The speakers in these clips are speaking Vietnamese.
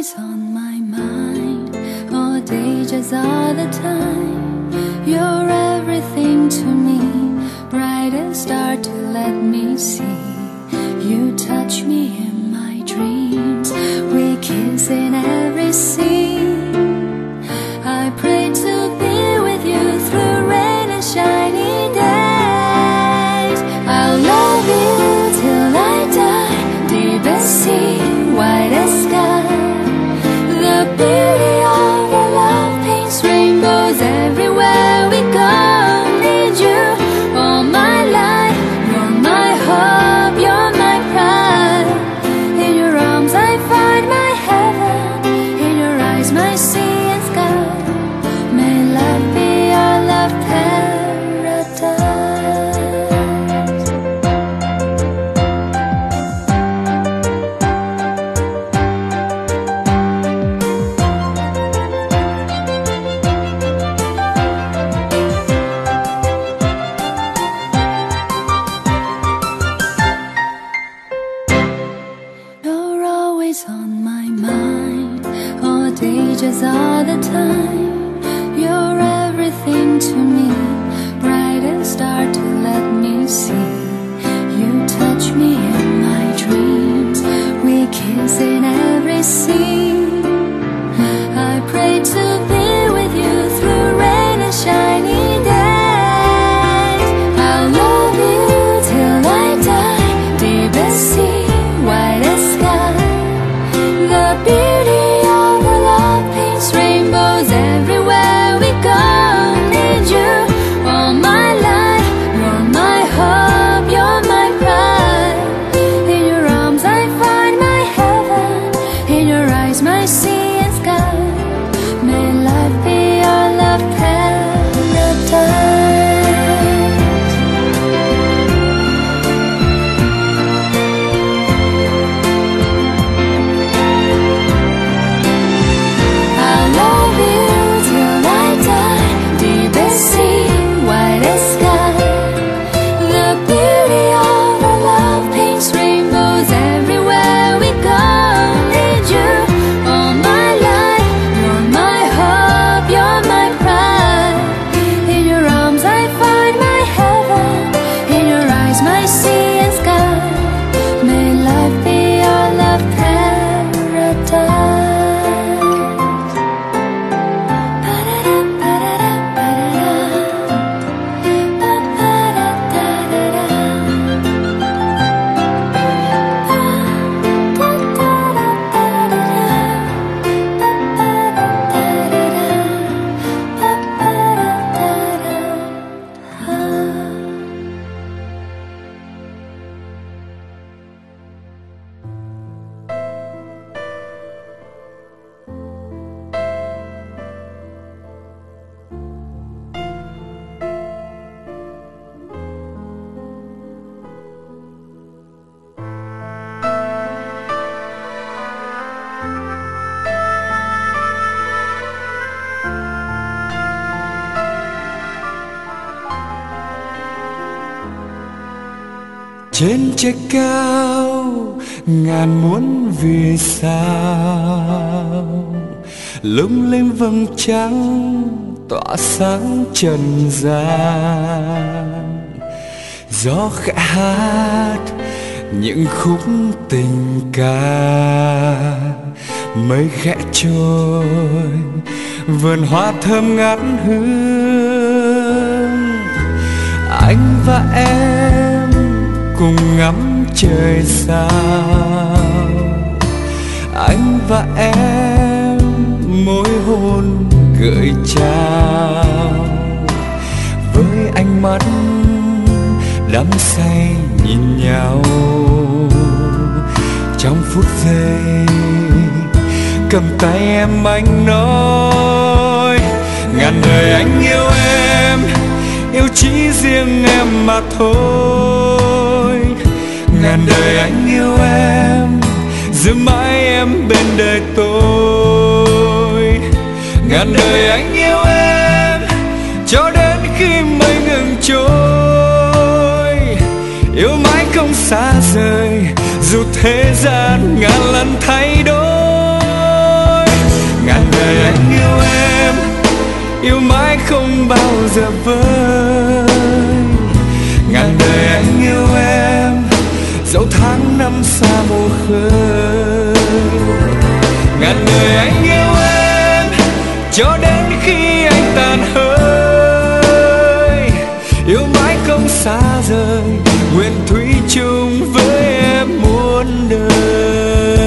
always on my mind, all day, just all the time. You're everything to me, brightest star to let me see. You touch me in my dreams, we kiss in every scene. I pray to be with you through rain and shiny days. I'll love you till I die, deepest sea, widest sky. The beauty of your love paints rainbows everywhere we go. Need you all my life, you're my hope, you're my pride. In your arms I find my heaven, in your eyes my sea and sky. May love be our love paradise. You're always on my mind, all day, just all the time. You're everything to me, brightest star to let me see. You touch me in my dreams, we kiss in every scene. I pray to be with you through rain and shiny days. I'll love you till I die, deepest sea, widest sky. The beauty of your love paints rainbows everywhere we go. Need you all my life, you're my hope, you're my pride. In your arms I find my heaven, in your eyes my sea and sky. May life be our love paradise. I'll love you till I die, deepest sea, widest sky. The beauty of our love paints rainbows everywhere we go. Need you all my life, you're my hope, you're my pride. In your arms I find my heaven, in your eyes my sea and sky. May life be our love paradise. Trên trời cao ngàn muôn vì sao, lung linh vầng trăng tỏa sáng trần gian. Gió khẽ hát những khúc tình ca, mây khẽ trôi vườn hoa thơm ngát hương. Anh và em cùng ngắm trời sao, anh và em môi hôn gợi trao. Với ánh mắt đắm say nhìn nhau, trong phút giây cầm tay em anh nói ngàn đời anh yêu em, yêu chỉ riêng em mà thôi. Ngàn đời anh yêu em, giữ mãi em bên đời tôi. Ngàn đời anh yêu em, cho đến khi mây ngừng trôi. Yêu mãi không xa rời, dù thế gian ngàn lần thay đổi. đời anh yêu em, yêu mãi không bao giờ vơi. Ngàn đời anh yêu em, dẫu tháng năm xa mù khơi. Ngàn đời anh yêu em, cho đến khi anh tàn hơi. Yêu mãi không xa rời, nguyện thủy chung với em muôn đời.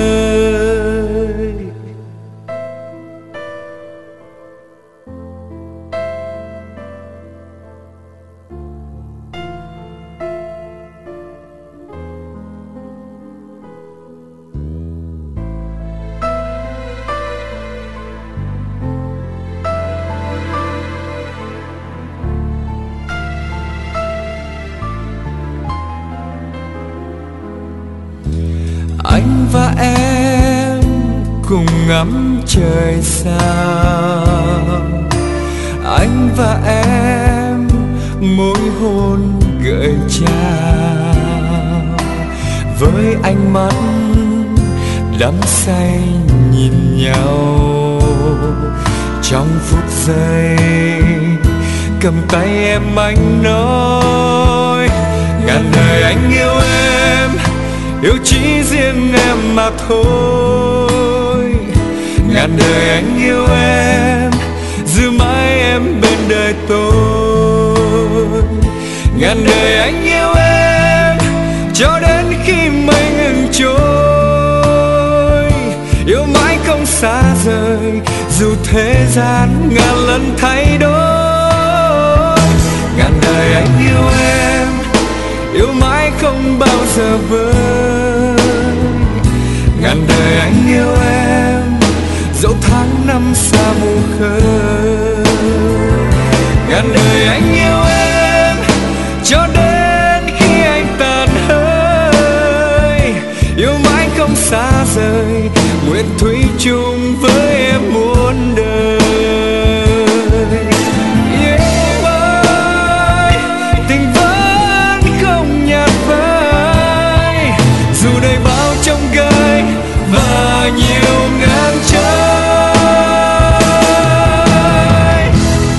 Anh và em cùng ngắm trời sao, anh và em môi hôn gợi trao. Với ánh mắt đắm say nhìn nhau, trong phút giây cầm tay em anh nói ngàn đời anh yêu em, yêu chỉ riêng em mà thôi. Ngàn đời anh yêu em, giữ mãi em bên đời tôi. Ngàn đời anh yêu em, cho đến khi mây ngừng trôi. Yêu mãi không xa rời, dù thế gian ngàn lần thay đổi. Ngàn đời anh yêu em, yêu mãi không bao giờ vơi. Ngàn đời anh yêu em, dẫu tháng năm xa mù khơi. Ngàn đời anh yêu em, cho đến khi anh tàn hơi. Yêu mãi không xa rời, nguyện thủy chung với em muôn đời. Nhiều ngàn trái.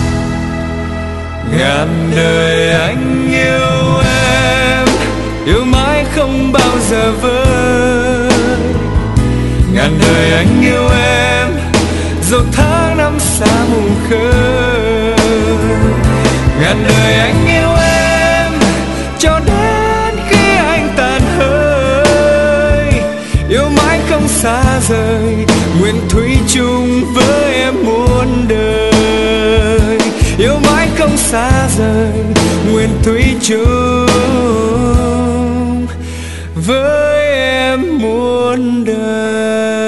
Ngàn đời anh yêu em, yêu mãi không bao giờ vơi. Ngàn đời anh yêu em, dẫu tháng năm xa mù khơi. Ngàn đời anh yêu em, cho đến khi anh tàn hơi. Yêu mãi không xa rời, nguyện thủy chung với em muôn đời. Yêu mãi không xa rời, nguyện thủy chung với em muôn đời.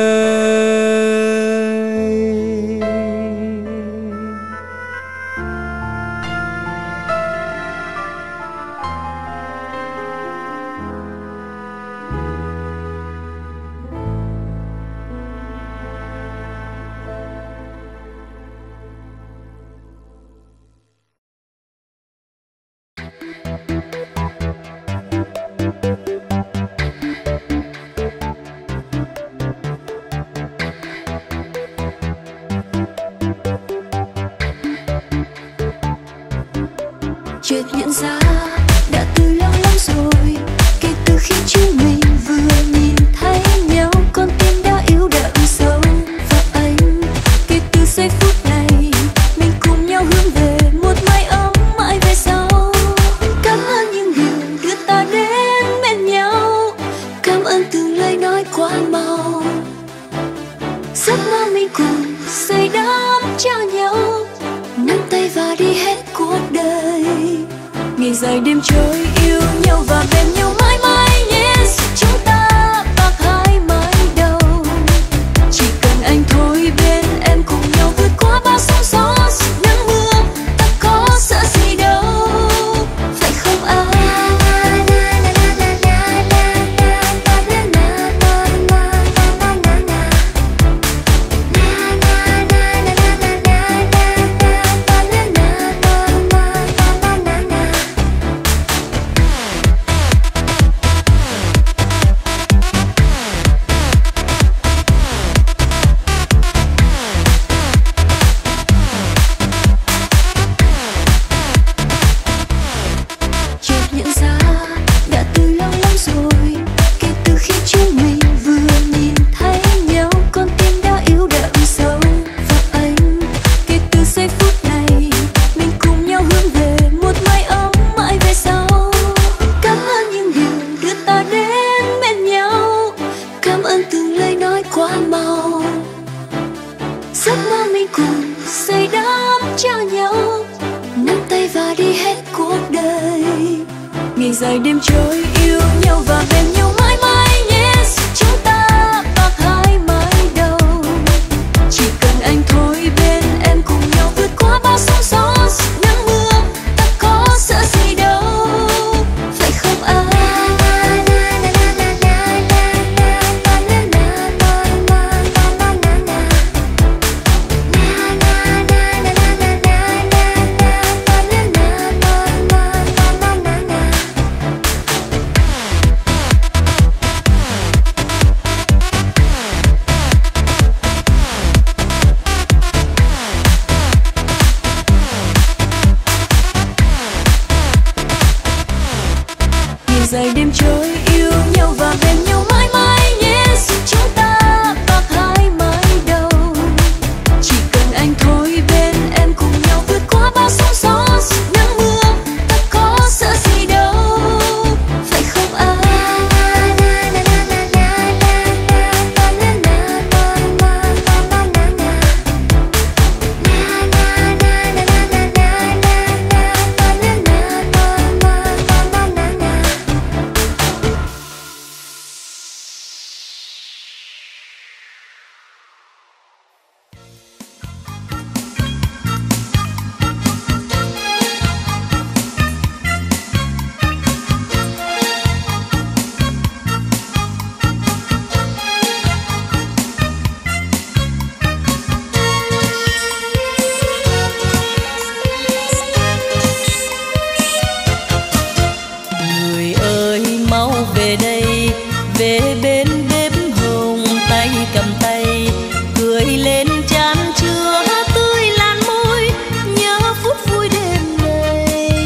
Chợt nhận ra đã từ lâu lắm rồi, kể từ khi chúng mình vừa nhìn thấy nhau, con tim đã yếu đậm sâu. Và anh kể từ giây phút này mình cùng nhau hướng về một mái ấm mãi về sau. Cảm ơn những điều đưa ta đến bên nhau, cảm ơn từng lời nói quá mau. Giấc mơ mình cùng xây đắp cho nhau, nắm tay và đi hết cuộc đời. Ngày dài đêm trôi yêu nhau và bên nhau mãi mãi. Yes, chúng ta bạc hai mái đầu. Chỉ cần anh thôi bên em cùng nhau vượt qua bao sóng gió nắng mưa. Ta có sợ gì đâu, phải không anh? hoa màu. Giấc mơ mình cùng xây đắp cho nhau, nắm tay và đi hết cuộc đời. Ngày dài đêm trôi yêu nhau và bên nhau mãi mãi nhé. Chúng ta bạc hai mái đầu, chỉ cần anh thôi bên em cùng nhau vượt qua bao sóng gió nắng mưa. Ta có sợ gì đâu, phải không anh? Dài đêm trôi yêu nhau và bên nhau mãi mãi nhé. Chúng ta bạc hai mái đầu, chỉ cần anh thôi bên em cùng nhau vượt qua bao sóng gió nắng mưa. Ta có sợ gì đâu, phải không anh? Về đây, về bên bếp hồng, tay cầm tay, cười lên chan chứa tươi lan môi, nhớ phút vui đêm nay.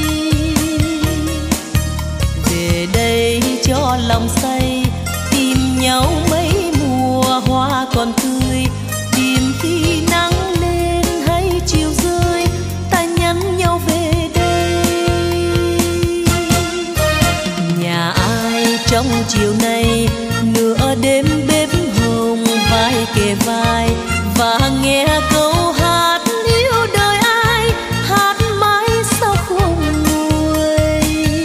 Về đây cho lòng say, tìm nhau mấy mùa hoa còn tươi, tìm khi nắng lên hay chiều rơi, ta nhắn nhau về đây. Nhà ai trong chiều nay nửa đêm bếp hồng, vai kề vai và nghe câu hát yêu đời ai, hát mãi sao không nguôi.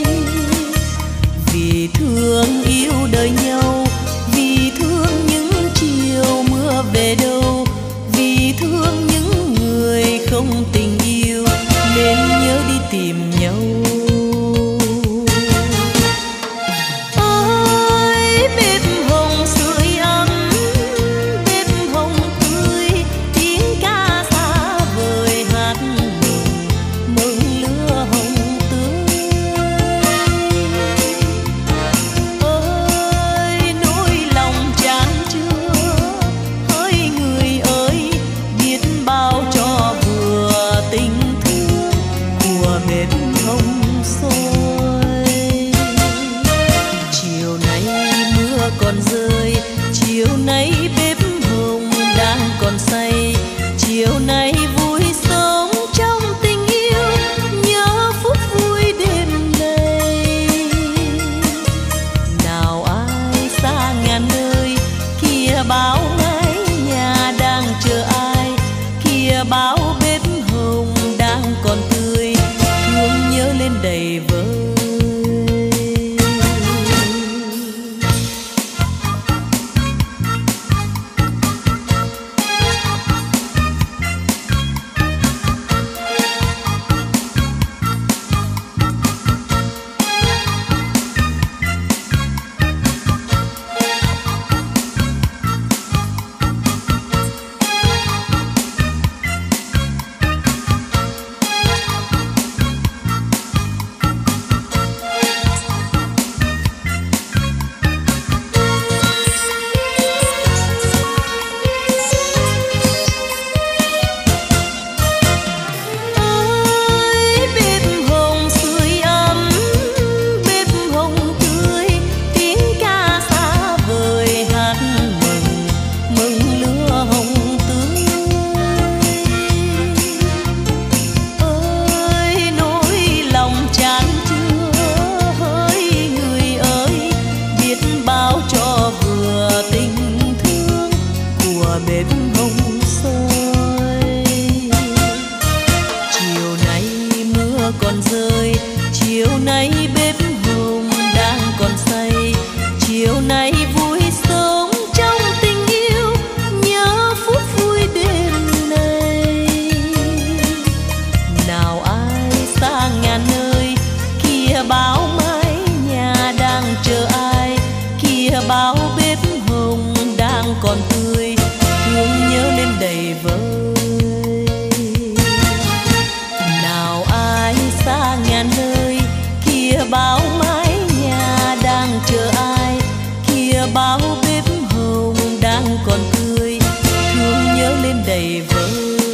Vì thương yêu đời nhau, vì thương những chiều mưa về đâu, vì thương những người không tình yêu nên nhớ đi tìm nhau. Còn rơi chiều nay bếp hồng đang còn say, chiều nay vui sống trong tình yêu, nhớ phút vui đêm nay. Nào ai xa ngàn nơi, kia báo mái nhà đang chờ ai, kia báo bếp hồng đang còn tươi, thương nhớ lên đầy vơi. bếp hồng sôi. Chiều nay mưa còn rơi, chiều nay bếp hồng đang còn say. Chiều nay vui sống trong tình yêu, nhớ phút vui đêm nay. Nào ai xa ngàn nơi, kia báo mái nhà đang chờ ai. Kia báo bếp hồng đang còn tươi, thương nhớ lên đầy vơi. Nào ai xa ngàn nơi, kia báo mái nhà đang chờ ai. Kia báo bếp hồng đang còn tươi, thương nhớ lên đầy vơi.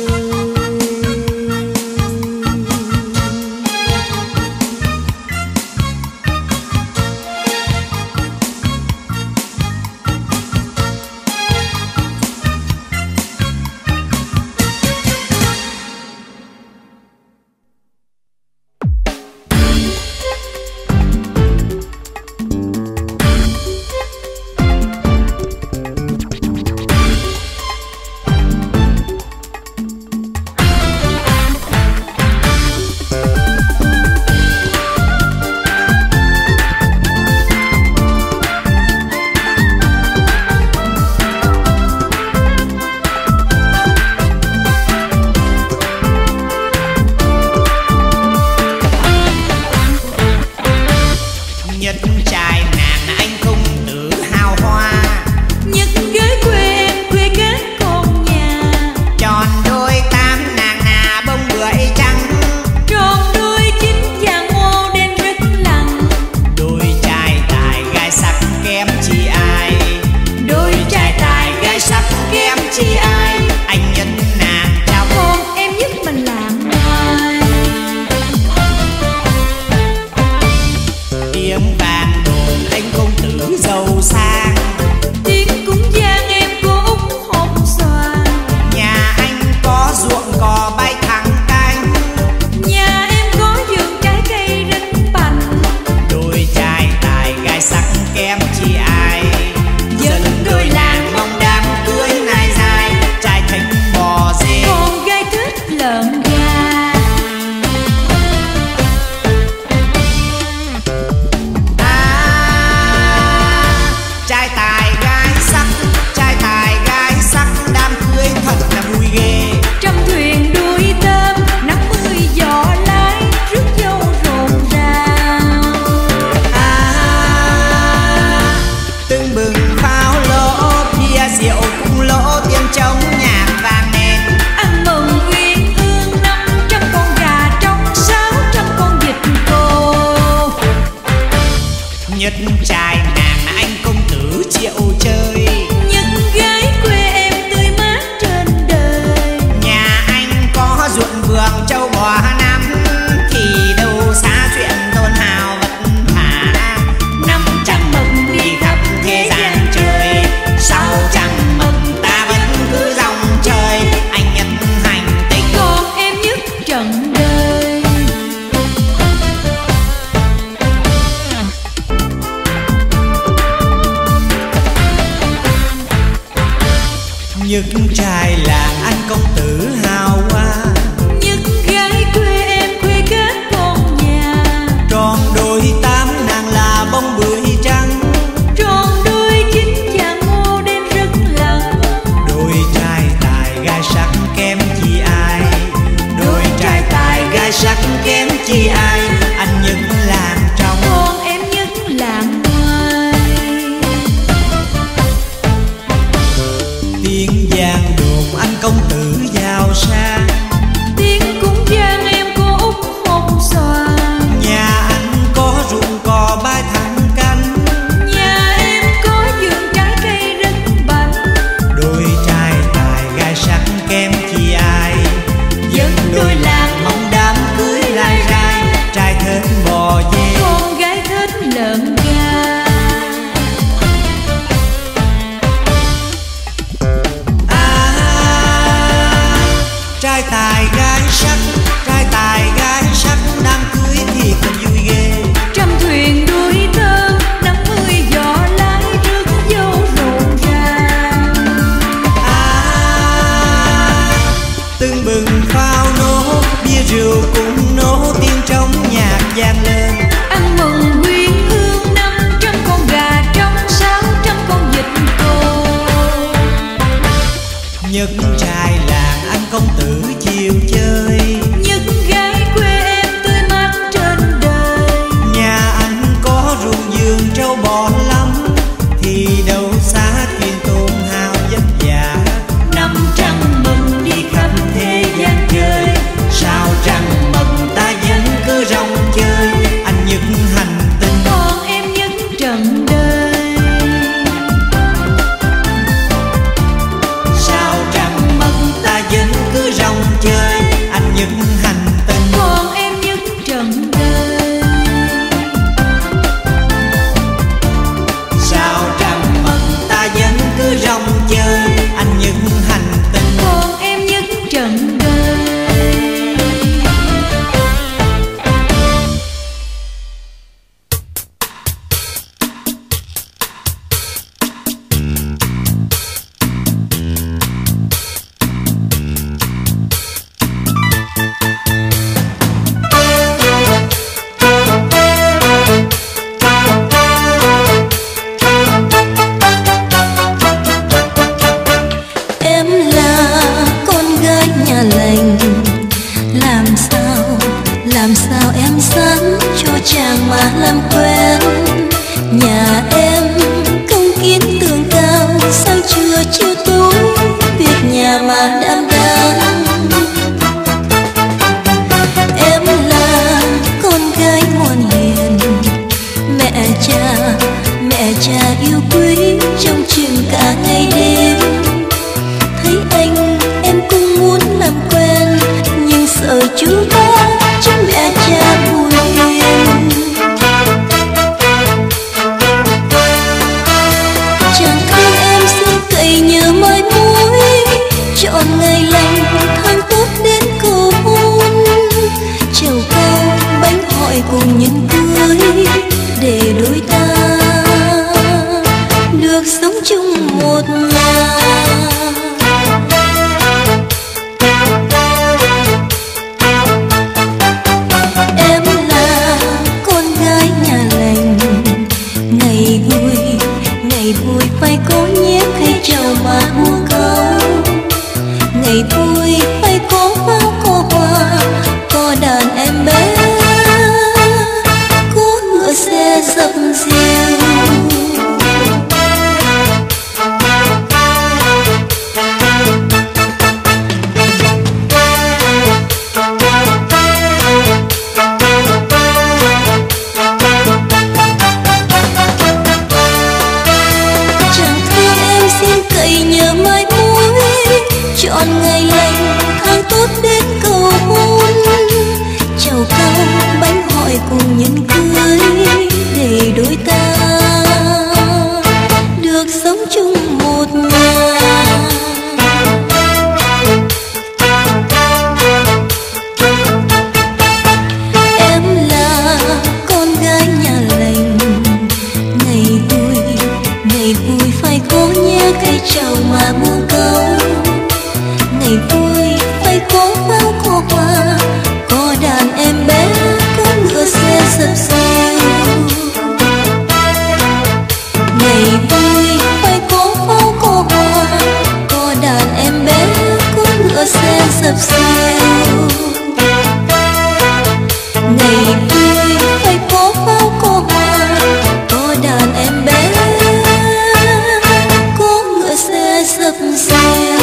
Những trai làng anh công tử hào hoa, những gái quê em quê các con nhà. Tròn đôi tám nàng là bông bưởi trắng, tròn đôi chín chàng ngô đen rất lặng. Đôi trai tài gái sắc kém chi ai, đôi trai tài gái sắc kém chi ai. Anh nhất làng trong, còn em nhất làng ngoài. tiếng giang đồn anh công tử giàu sang, tiếng cũng giang em có út hồng xoàn. nhà anh có ruộng cò bãi thẳng canh, nhà em có vườn trái cây rất bảnh. đôi trai tài gái sắc kém chi ai, Dân đôi làng mong đám cưới lai rai, trai thết bò dê, con gái thích lợn gà. Nhất trai làng anh công tử chiều chơi, nhất gái quê em tươi mát trên đời. nhà anh có ruộng vườn trâu bò lắm, thì đâu xa thuyền tôn hào vất vả. Năm trăng mừng đi khắp thế gian chơi, Sao trăng mừng ta vẫn cứ rong chơi, anh nhất hành tinh còn em nhất trần đời. Sao trăng mừng ta vẫn cứ rong chơi, anh nhất hành tinh Còn em nhất trần đời. Sao trăng mừng ta vẫn cứ rong chơi, anh nhất hành tinh Còn em nhất trần đời. Em là con gái nhà lành, làm sao em dám cho chàng mà làm quen. Nhà em công kiến tường cao, sáng trưa chiều tối việc nhà mà đảm đang. Em là con gái ngoan hiền, mẹ cha yêu quý trong chừng cả ngày đêm. Thấy anh em cũng muốn làm quen, nhưng sợ chú ba chứ mẹ cha buồn phiền. Chàng thương em xin cậy nhờ mai mối, chọn ngày lành tháng tốt đến cầu hôn. Trèo cao bánh hỏi cùng những cưới, để đôi ta được sống chung một nhà. Em là con gái nhà lành, ngày vui phải có nhé cây trầu mà mua câu. Ngày vui phải có pháo có hoa, có đàn em bé, có ngựa xe dập dìu. Chàng thương em xin cậy nhờ mai mối, chọn ngày lành tháng tốt đến cầu hôn. Trầu cao bánh hỏi cùng nhân cưới, để đôi ta được sống chung một nhà. Em là con gái nhà lành, ngày vui phải có nhé cây trầu mà mua câu. Ngày vui phải có pháo có hoa, có đàn em bé, có ngựa xe dập dìu. Ngày vui phải có pháo có hoa, có đàn em bé, có ngựa xe dập dìu. Ngày vui phải có pháo có hoa, có đàn em bé, có ngựa xe dập dìu.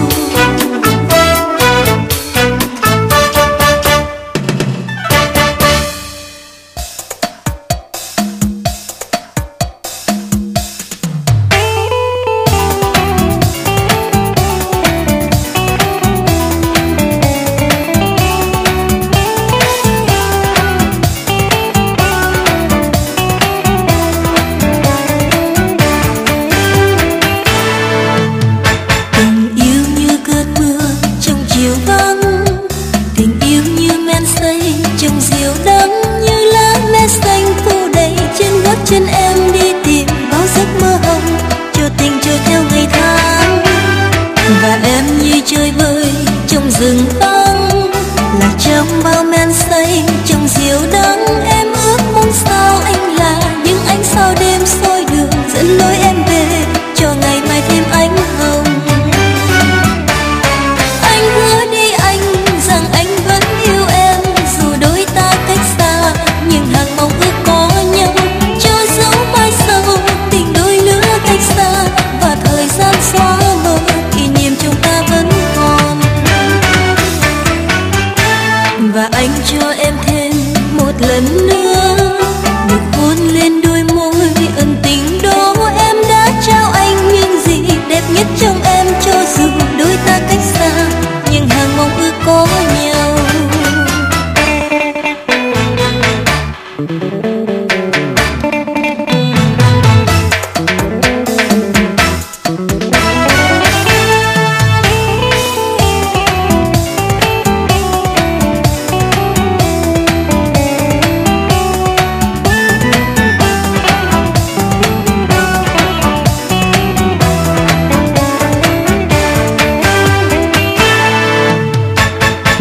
Chân em đi tìm bao giấc mơ hồng, cho tình chờ theo ngày tháng. Và em như chơi vơi trong rừng vắng, lạc trong bao men say trong diều đắng. Em ước mong sao anh là những ánh sao đêm soi đường, dẫn lối em về cho ngày mai thêm ánh hồng.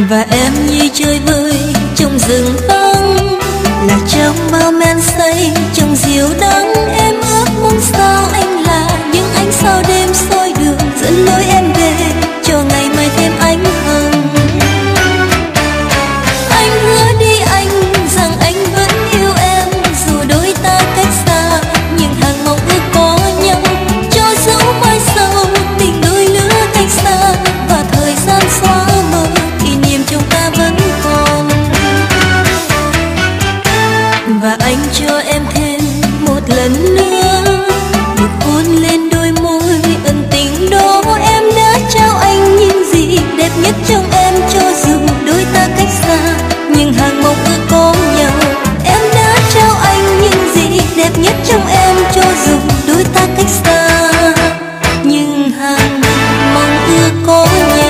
Và em như chơi vơi trong rừng vắng, là trong bao men say trong diều đắng. Em ước muốn sao anh là những ánh sao đêm soi đường, dẫn lối em về cho ngày mai thêm ánh hồng. Anh hứa đi anh rằng anh vẫn yêu em, dù đôi ta cách xa nhưng hàng mong ước có nhau. Cho dẫu mai sau tình đôi lứa cách xa và thời gian xóa mờ, kỷ niệm chúng ta vẫn còn. Và anh cho em thêm một lần nữa được hôn lên đôi môi ẩn tình đó. Em đã trao anh những gì đẹp nhất trong em, cho dù đôi ta cách xa nhưng hàng mong ước có nhau. Em đã trao anh những gì đẹp nhất trong em, cho dù đôi ta cách xa nhưng hàng mong ước có nhau.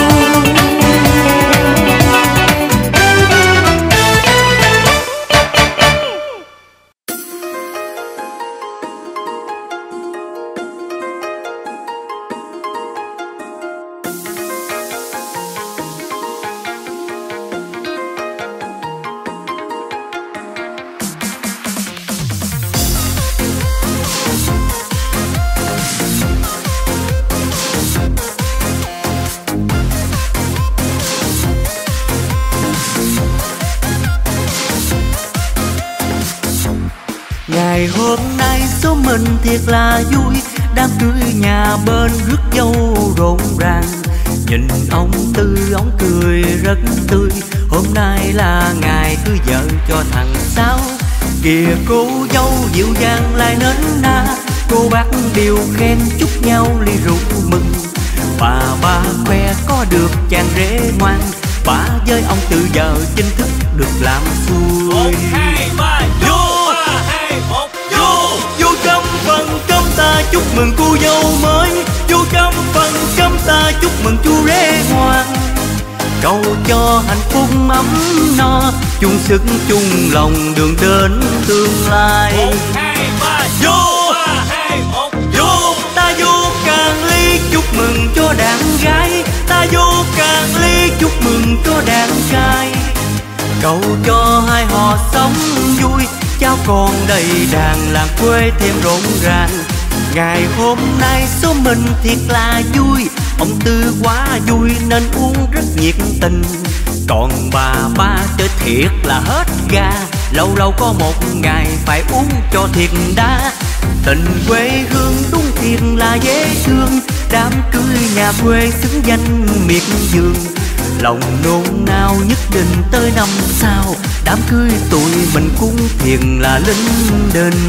Ngày hôm nay số mình thiệt là vui, đám cưới nhà bên rước dâu rộn ràng. Nhìn ông Tư ông cười rất tươi, hôm nay là ngày cưới vợ cho thằng Sáu. Kìa cô dâu dịu dàng lại nến na, cô bác đều khen chúc nhau ly rượu mừng. Bà khoe có được chàng rể ngoan, bà với ông Tư giờ chính thức được làm xuôi. 1, 2, 3, vô! Vô trong phần cơm ta chúc mừng cô dâu mới, vô trong phần cơm ta chúc mừng chú rể ngoan. Cầu cho hạnh phúc ấm no, chung sức chung lòng đường đến tương lai. 1, 2, 3, vô! 2, 1, vô! Ta vô càng ly chúc mừng cho đàn gái, ta vô càng ly chúc mừng cho đàn trai. Cầu cho hai họ sống vui, cháu con đầy đàn, làng quê thêm rộn ràng. Ngày hôm nay số mình thiệt là vui, ông Tư quá vui nên uống rất nhiệt tình. Còn bà chơi thiệt là hết ga, lâu lâu có một ngày phải uống cho thiệt đã. Tình quê hương đúng thiệt là dễ thương, đám cưới nhà quê xứng danh miệt vườn. Lòng nôn nao nhất định tới năm sau, đám cưới tụi mình cũng thiệt là linh đình.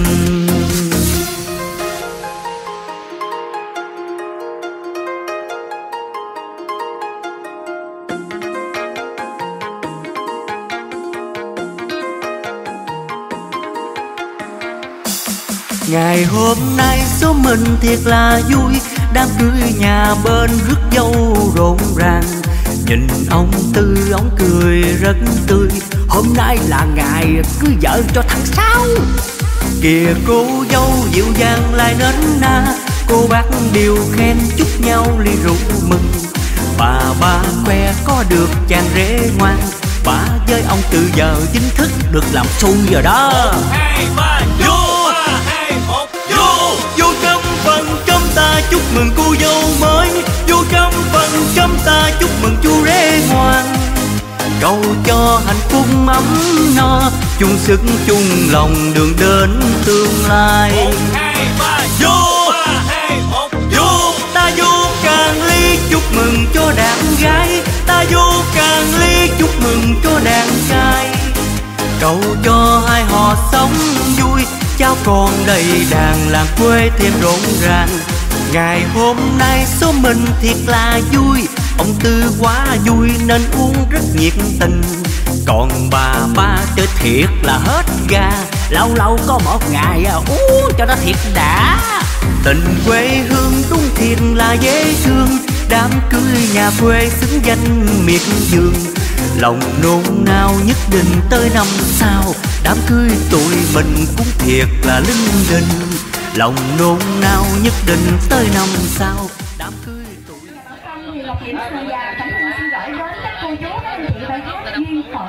Ngày hôm nay số mình thiệt là vui, đám cưới nhà bên rước dâu rộn ràng. Nhìn ông Tư ông cười rất tươi, hôm nay là ngày cưới vợ cho thằng Sáu. Kìa cô dâu dịu dàng lại nến na, cô bác đều khen chúc nhau ly rượu mừng. Bà khoe có được chàng rể ngoan, bà với ông Tư giờ chính thức được làm xuôi rồi đó. 1, 2, 3, vô! 2, 1, vô! Vô trong phần cơm ta chúc mừng cô dâu mới, vô trong phần cơm ta chúc mừng chú rể ngoan. Cầu cho hạnh phúc ấm no, chung sức chung lòng đường đến tương lai. 1, 2, 3, vô! 2, 1, vô! Ta vô càng ly chúc mừng cho đàn gái, ta vô càng ly chúc mừng cho đàn trai. Cầu cho hai họ sống vui, cháu con đầy đàn, làng quê thêm rộn ràng. Ngày hôm nay số mình thiệt là vui, ông Tư quá vui nên uống rất nhiệt tình. Còn bà chơi thiệt là hết ga, lâu lâu có một ngày uống cho nó thiệt đã. Tình quê hương đúng thiệt là dễ thương, đám cưới nhà quê xứng danh miệt vườn. Lòng nôn nao nhất định tới năm sau, đám cưới tụi mình cũng thiệt là linh đình. Lòng nôn nao nhất định tới năm sau, đám cưới tụi thì Ngọc Diễm và Cẩm Hương xin gửi đến các cô chú các anh chị bài hát duyên phận.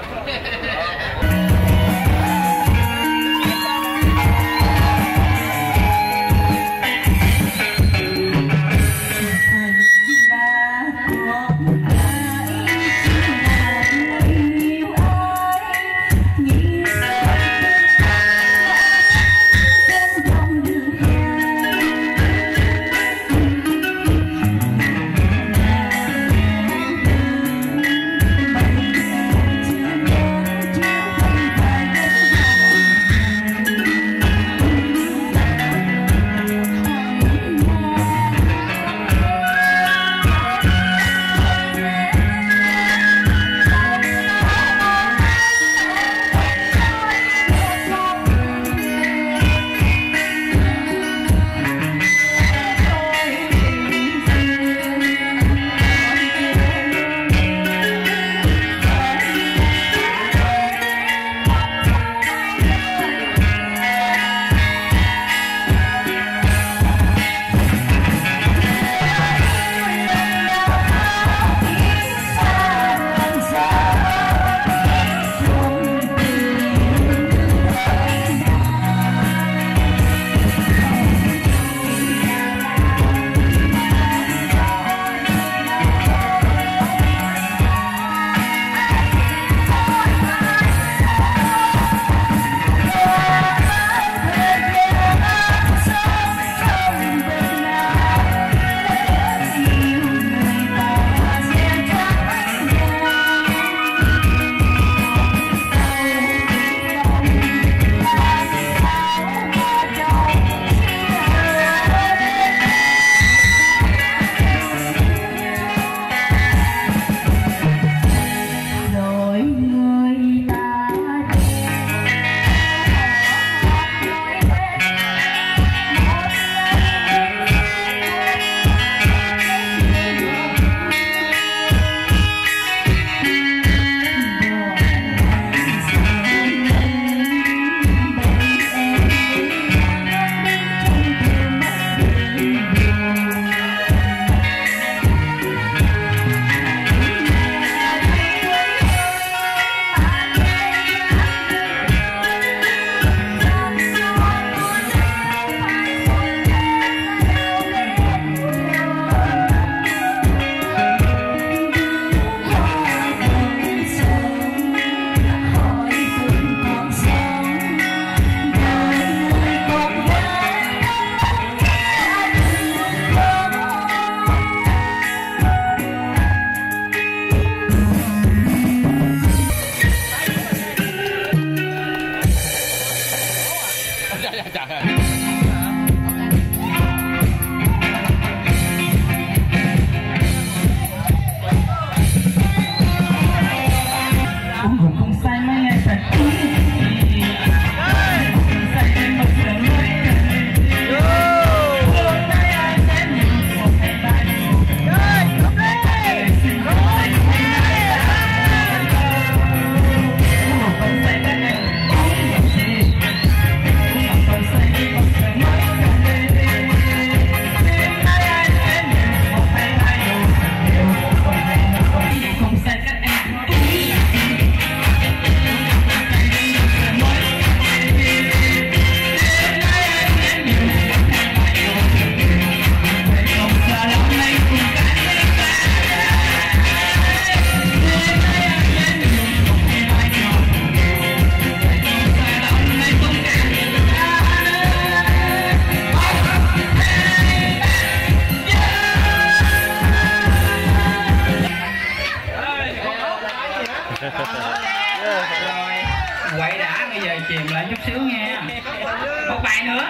Quậy đã, bây giờ chìm lại chút xíu nha. Một bài nữa.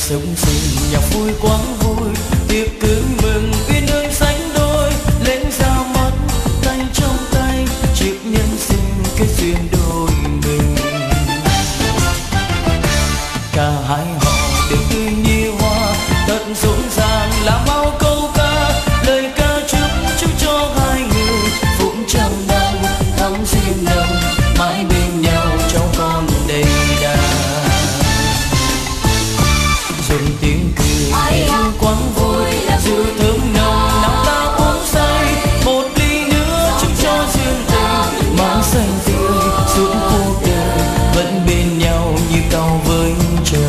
sống sinh nhạc vui quán vui, tiệc cưới mừng uyên ương sánh đôi, lên ra mắt tay trong tay, chiếc nhân sinh kết duyên đôi mình. Cả hai họ đều tươi như hoa, thật rộn ràng là bao câu ca, lời ca chúc cho hai người vững trăm năm thắm duyên nồng, mãi bên nhau trong con đầy đà. Dùng tiếng cười yêu quán vui, rượu thơm nồng nào ta uống say, một ly nữa chúc cho duyên tình mang xanh tươi suốt cuộc đời, vẫn bên nhau như cao với trời.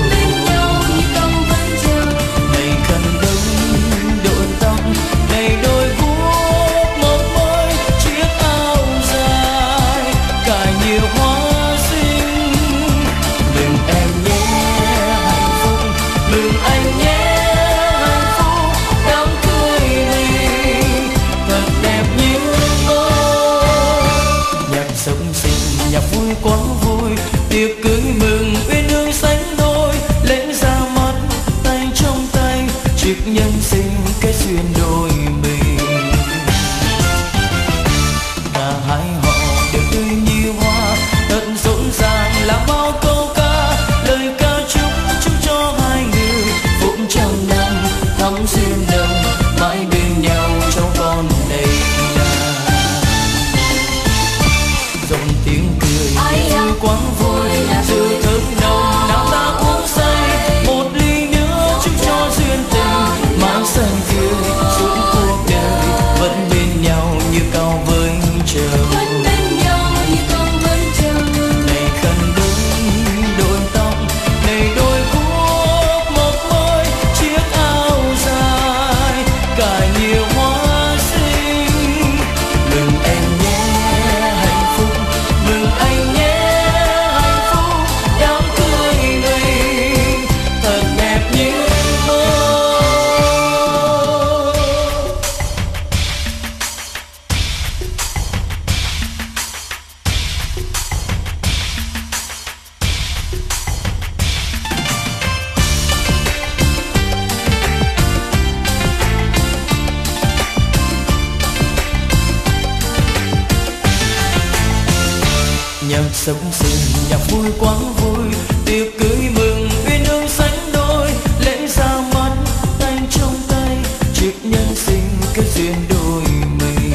Này khăn đông đội tóc, này đôi guốc một môi, chiếc áo dài cài nhiều hoa xinh. Mừng em nhé hạnh phúc, mừng anh nhé hạnh phúc, đám cưới mình thật đẹp như mơ. Nhạc sống sinh nhạc vui quán vui, tiệc cưới mừng uyên ương sánh đôi, lễ ra mắt tay trong tay, chiếc nhân sinh kết duyên đôi mình. Cả hai họ đều tươi như hoa, thật rộn ràng là bao câu ca, lời ca chúc cho hai người vững trăm năm thắm duyên nồng, mãi bên nhau trong con đầy đà. Dòng tiếng cười vui quán vui, rượu thơm nồng nào ta uống say, một ly nữa chúc cho duyên tình mang xanh tươi suốt cuộc đời, vẫn bên nhau như cao với trời. Này khăn đông đội tóc, này đôi guốc một môi, chiếc áo dài cài nhiều hoa xinh. Mừng em nhé hạnh phúc, mừng anh nhé hạnh phúc, đám cưới mình thật đẹp như mơ. Nhạc sống sinh nhạc vui quán vui, tiệc cưới mừng uyên ương sánh đôi, lễ ra mắt tay trong tay, chiếc nhân sinh kết duyên đôi mình.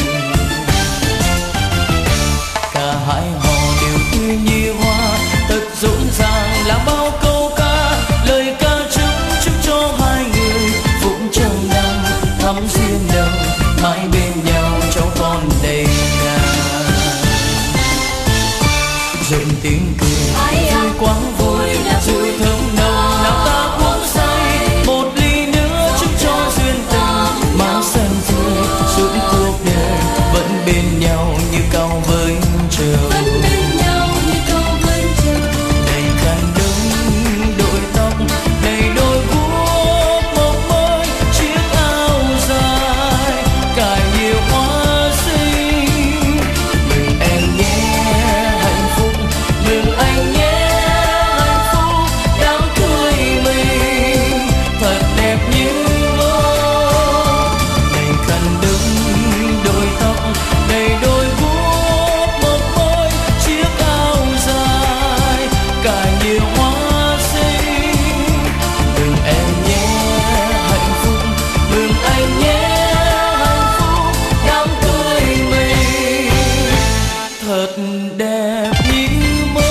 Cả hai họ đều tươi như hoa, thật rộn ràng là bao câu ca, lời ca chúc cho hai người vững trăm năm thắm duyên nồng, mãi bên nhau trong con đầy đà. Rộn tiếng cười vui quán vui, rượu thơm nồng nào ta uống say, một ly nữa chúc cho duyên tình mang xanh tươi suốt cuộc đời, vẫn bên nhau như cao với trời. Này khăn đông đội tóc, này đôi guốc một môi, chiếc áo dài cài nhiều hoa xinh. Mừng em nhé hạnh phúc, mừng anh nhé hạnh phúc, đám cưới mình thật đẹp như mơ. Này khăn đông đội tóc, này đôi guốc một môi, chiếc áo dài cài nhiều hoa xinh. Mừng em nhé hạnh phúc, mừng anh nhé hạnh phúc, đám cưới mình thật đẹp như mơ.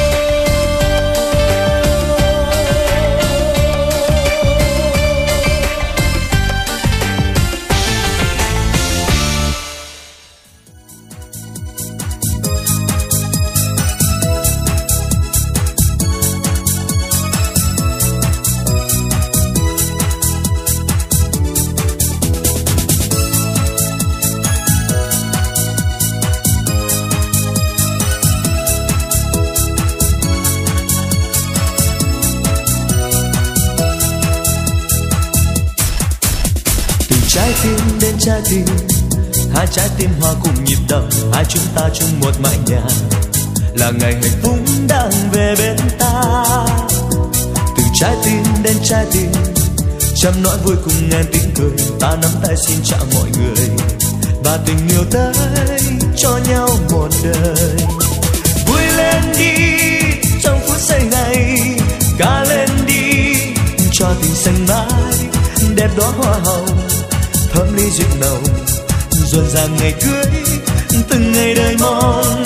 Trái tim đến trái tim, hai trái tim hòa cùng nhịp đập, hai chúng ta chung một mái nhà, là ngày hạnh phúc đang về bên ta. Từ trái tim đến trái tim, trăm nỗi vui cùng ngàn tiếng cười, ta nắm tay xin chào mọi người và tình yêu tới cho nhau một đời. Vui lên đi trong phút giây này, ca lên đi cho tình xanh mãi, đẹp đóa hoa hồng thơm ly rượu nồng, rộn ràng ngày cưới từng ngày đời mong.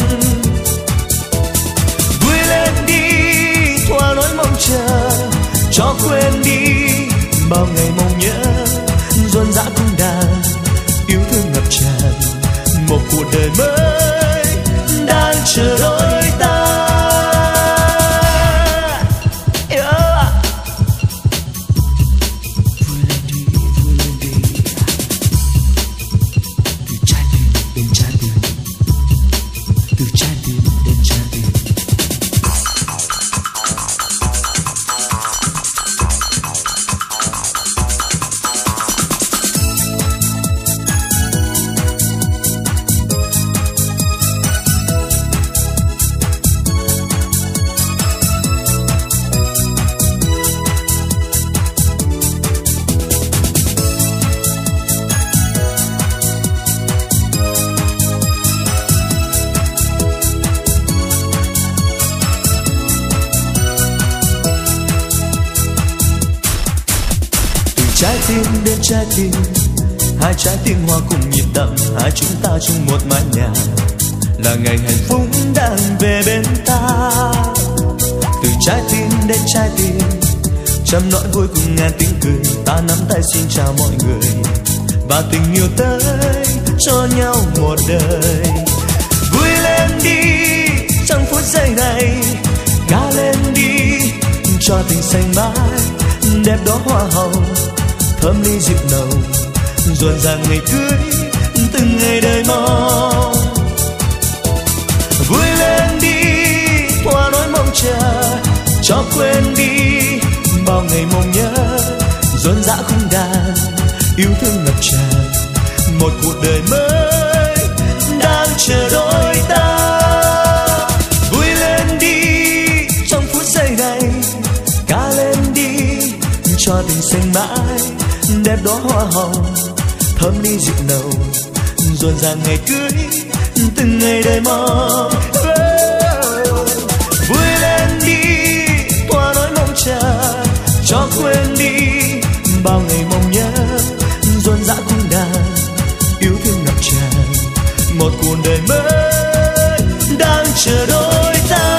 Vui lên đi thoa nỗi mong chờ, cho quên đi bao ngày mong nhớ, rộn rã cung đàn yêu thương ngập tràn, một cuộc đời mới đang chờ đôi ta. Trái tim đến trái tim, hai trái tim hòa cùng nhịp đập, hai chúng ta chung một mái nhà, là ngày hạnh phúc đang về bên ta. Từ trái tim đến trái tim, trăm nỗi vui cùng ngàn tiếng cười, ta nắm tay xin chào mọi người và tình yêu tới cho nhau một đời. Vui lên đi trong phút giây này, ca lên đi cho tình xanh mãi, đẹp đóa hoa hồng thơm ly rượu nồng, rộn ràng ngày cưới từng ngày đời mong. Vui lên đi thoa nỗi mong chờ, cho quên đi bao ngày mong nhớ, rộn rã khung đàn yêu thương ngập tràn, một cuộc đời mới đang chờ đôi ta. Vui lên đi trong phút giây này, ca lên đi cho tình xanh mãi, đẹp đóa hoa hồng thơm ly rượu nồng, rộn ràng ngày cưới từng ngày đời mong. Vui lên đi thoa nỗi mong chờ, cho quên đi bao ngày mong nhớ, rộn rã cung đàn yêu thương ngập tràn, một cuộc đời mới đang chờ đôi ta.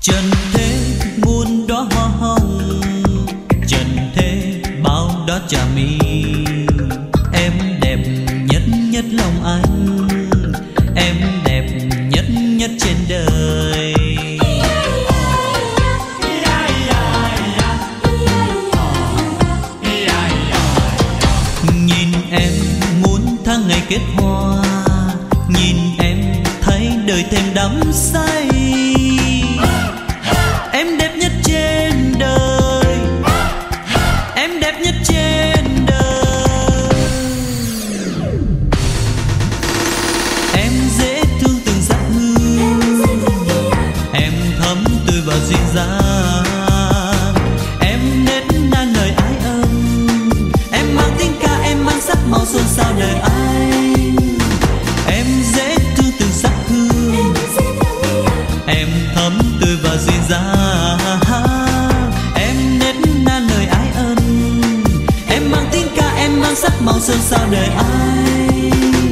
Trần thế muôn đóa hoa hồng, trần thế bao đóa trà mi. Em đẹp nhất nhất lòng anh, em đẹp nhất nhất trên đời. Nhìn em muốn tháng ngày kết hoa, nhìn em thấy đời thêm đắm say. Em đẹp nhất trên đời, em đẹp nhất trên đời. Em dễ thương từng giấc hương, em thấm tươi và duyên dáng. Em nết na lời ái ân, em mang tiếng ca, em mang sắc màu xôn xao đời anh. Em dễ thương từng giấc hương, em thấm tươi và duyên dáng. Em nết na lời ái ân, em mang tiếng ca, em mang sắc màu xôn xao đời anh.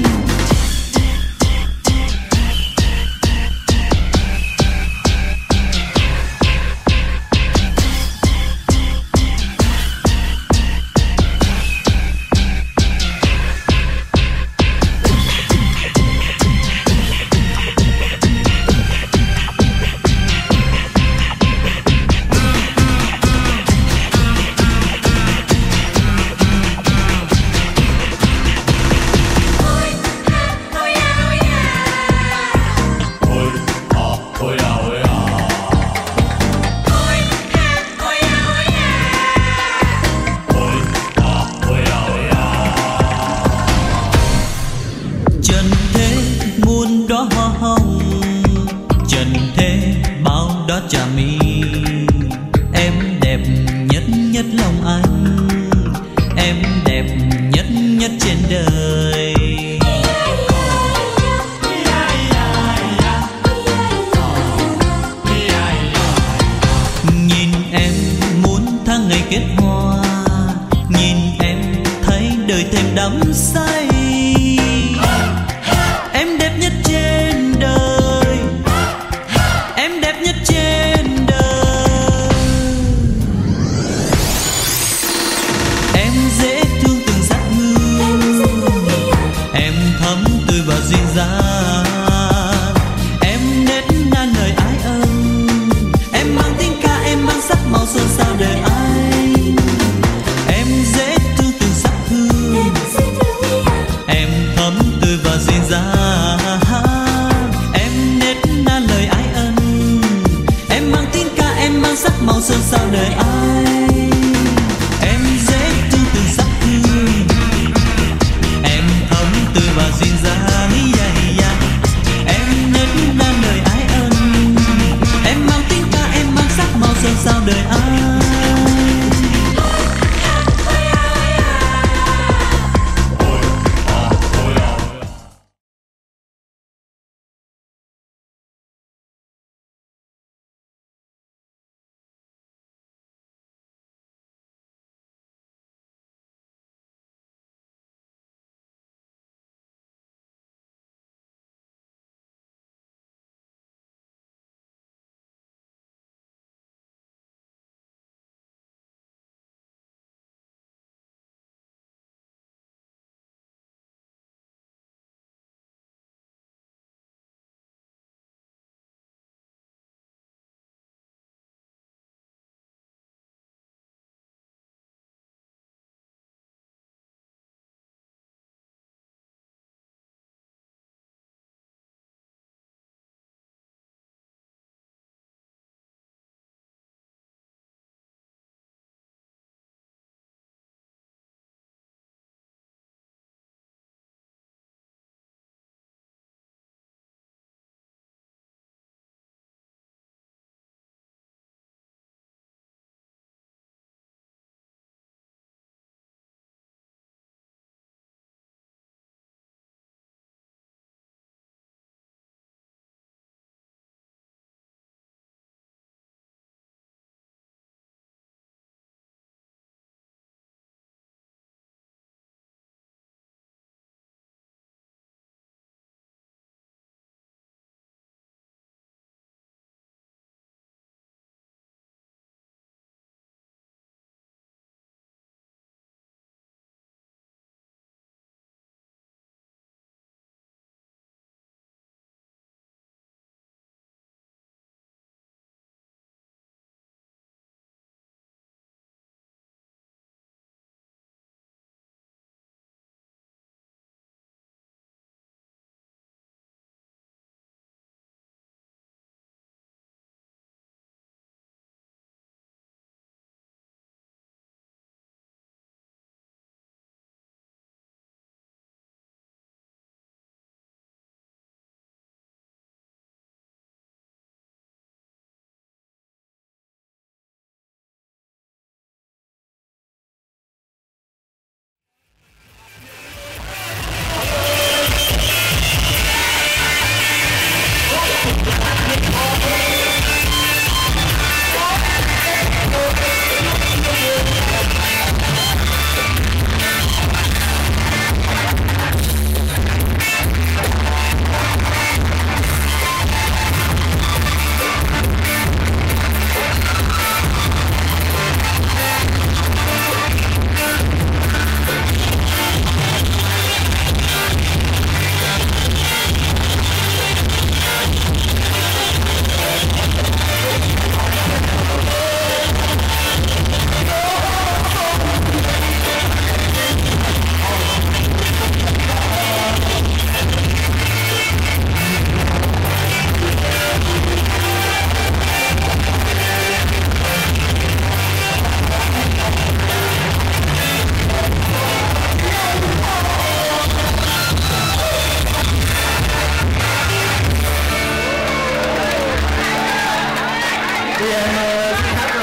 Trần thế muôn đóa hoa hồng, trần thế bao đóa trà mi. Em đẹp nhất nhất lòng anh, em đẹp nhất nhất trên đời. Nhìn em muốn tháng ngày kết hoa, nhìn em thấy đời thêm đắm say. Em đẹp nhất trên đời, em đẹp nhất trên đời. Em dễ thương từng giấc mưa, em thấm tươi và duyên dáng. Em nết na lời ái ân, em mang tiếng ca, em mang sắc màu xôn xao đời anh. Em dễ thương từng giấc hương, em thấm tươi và duyên dáng. Em nết na lời ái ân, em mang tiếng ca, em mang sắc màu xôn xao đời anh. Em dễ thương từng giấc hương, em thấm tươi và duyên dáng. Em nết na lời ái ân, em mang tiếng ca, em mang sắc màu xôn xao đời anh. thì em xin phép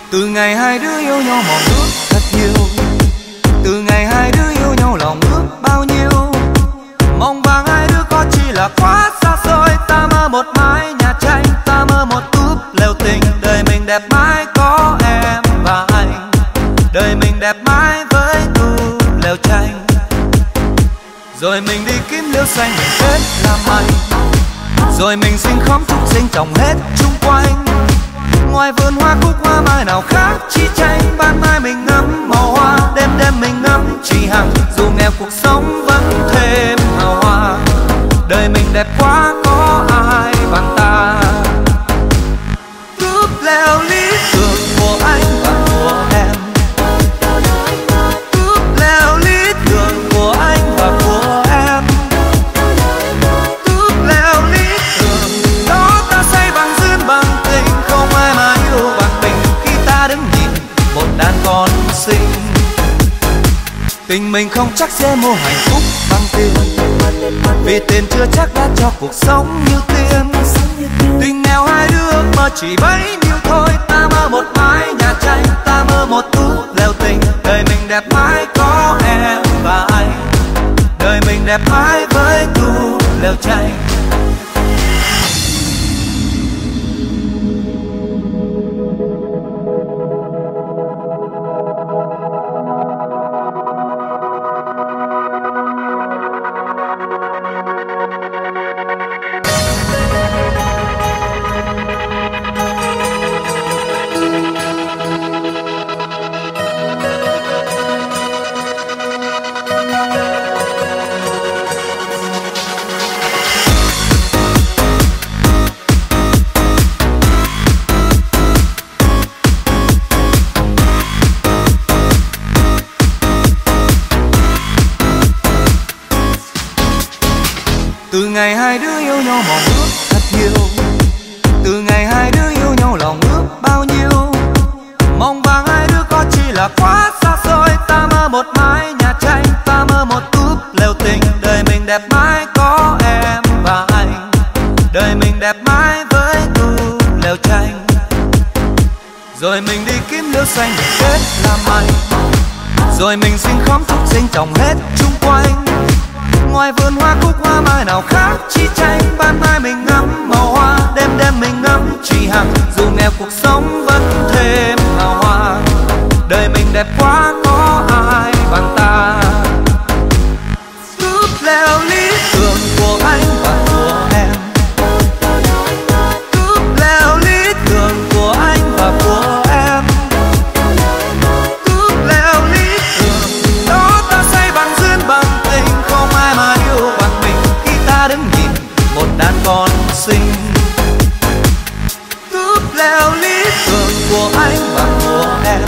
Từ ngày hai đứa yêu nhau mong ước thật nhiều, từ ngày hai đứa yêu nhau lòng ước bao nhiêu. Mong vàng hai đứa có chỉ là quá xa xôi. Ta mơ một mái nhà tranh, ta mơ một túp lều tình. Đời mình đẹp mãi có em và anh, đời mình đẹp mãi với túp lều tranh. Rồi mình đi kiếm liễu xanh mình kết làm mây, rồi mình sinh khóm trúc sinh trồng hết chung quanh. Ngoài vườn hoa cúc hoa mai nào khác chi tranh. Ban mai mình ngắm màu hoa, đêm đêm mình ngắm chỉ hằng. Dù nghèo cuộc sống vẫn thêm hào hoa, đời mình đẹp quá có ai bằng ta. Túp lều lý tưởng của anh và của em, túp lều lý tưởng của anh và của em, túp lều lý tưởng đó ta xây bằng duyên bằng tình. Không ai mà yêu bằng mình khi ta đứng nhìn một đàn con xinh. Tình mình không chắc sẽ mua hạnh phúc bằng tiền, vì tiền chưa chắc đã cho cuộc sống như tiền. Tình nghèo hai đứa mơ chỉ bấy nhiêu thôi. Ta mơ một mái nhà tranh, ta mơ một túp lều tình. Đời mình đẹp mãi có em và anh, đời mình đẹp mãi với túp lều tranh. Từ ngày hai đứa yêu nhau mong ước thật nhiều, từ ngày hai đứa yêu nhau lòng ước bao nhiêu. Mong vàng hai đứa có chỉ là quá xa xôi. Ta mơ một mái nhà tranh, ta mơ một túp lều tình. Đời mình đẹp mãi có em và anh, đời mình đẹp mãi với túp lều tranh. Rồi mình đi kiếm liễu xanh mình kết làm mây, rồi mình sinh khóm trúc sinh trồng hết chung quanh. Ngoài vườn hoa cúc hoa mai nào khác chi tranh. Ban mai mình ngắm màu hoa, đêm đêm mình ngắm chỉ hằng. Dù nghèo cuộc sống vẫn thêm hào hoa, đời mình đẹp quá có ai bằng ta. Túp lều lý tưởng của anh và của em, túp lều lý tưởng của anh và của em, túp lều lý tưởng đó ta xây bằng duyên bằng tình. Không ai mà yêu bằng mình khi ta đứng nhìn một đàn con xinh. Túp lều lý tưởng của anh và của em,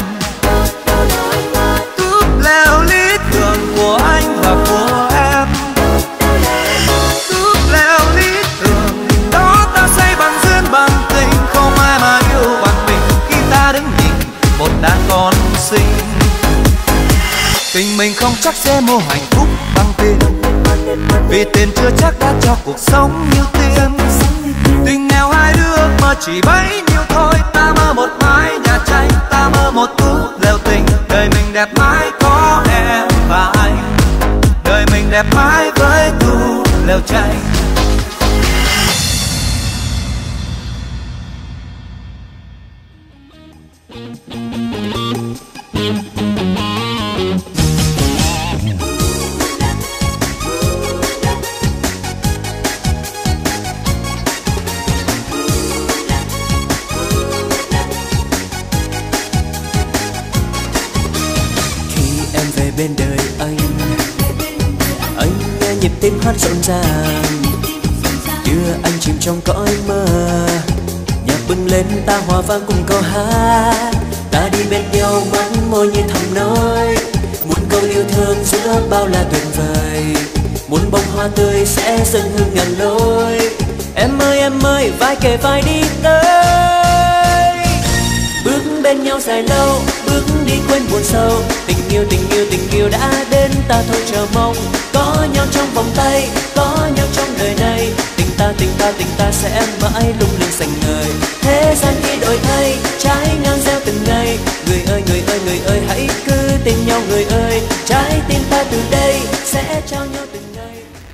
túp lều lý tưởng của anh và của em, túp lều lý tưởng đó ta xây bằng duyên bằng tình. Không ai mà yêu bằng mình khi ta đứng nhìn một đàn con xinh. Tình mình không chắc sẽ mua hạnh phúc bằng tiền, vì tiền chưa chắc đã cho cuộc sống như tiền. Tình nghèo hai đứa mơ chỉ bấy nhiêu thôi. Ta mơ một mái nhà tranh, ta mơ một túp lều tình. Đời mình đẹp mãi có em và anh, đời mình đẹp mãi với túp lều tranh. Bên đời anh nghe nhịp tim hát rộn ràng, đưa anh chìm trong cõi mơ. Nhạc bừng lên ta hòa vang cùng câu hát, ta đi bên nhau mắn môi như thầm nói. Muốn câu yêu thương giữa bao la tuyệt vời, muốn bông hoa tươi sẽ dâng hương ngàn lối. Em ơi vai kề vai đi tới, bước bên nhau dài lâu, bước đi quên buồn sâu. Tình yêu đã đến ta thôi chờ mong. Có nhau trong vòng tay, có nhau trong đời này. Tình ta sẽ mãi lung linh xanh ngời. Thế gian khi đổi thay, trái ngang gieo từng ngày. người ơi, hãy cứ tin nhau người ơi. Trái tim ta từ đây sẽ trao nhau từng ngày.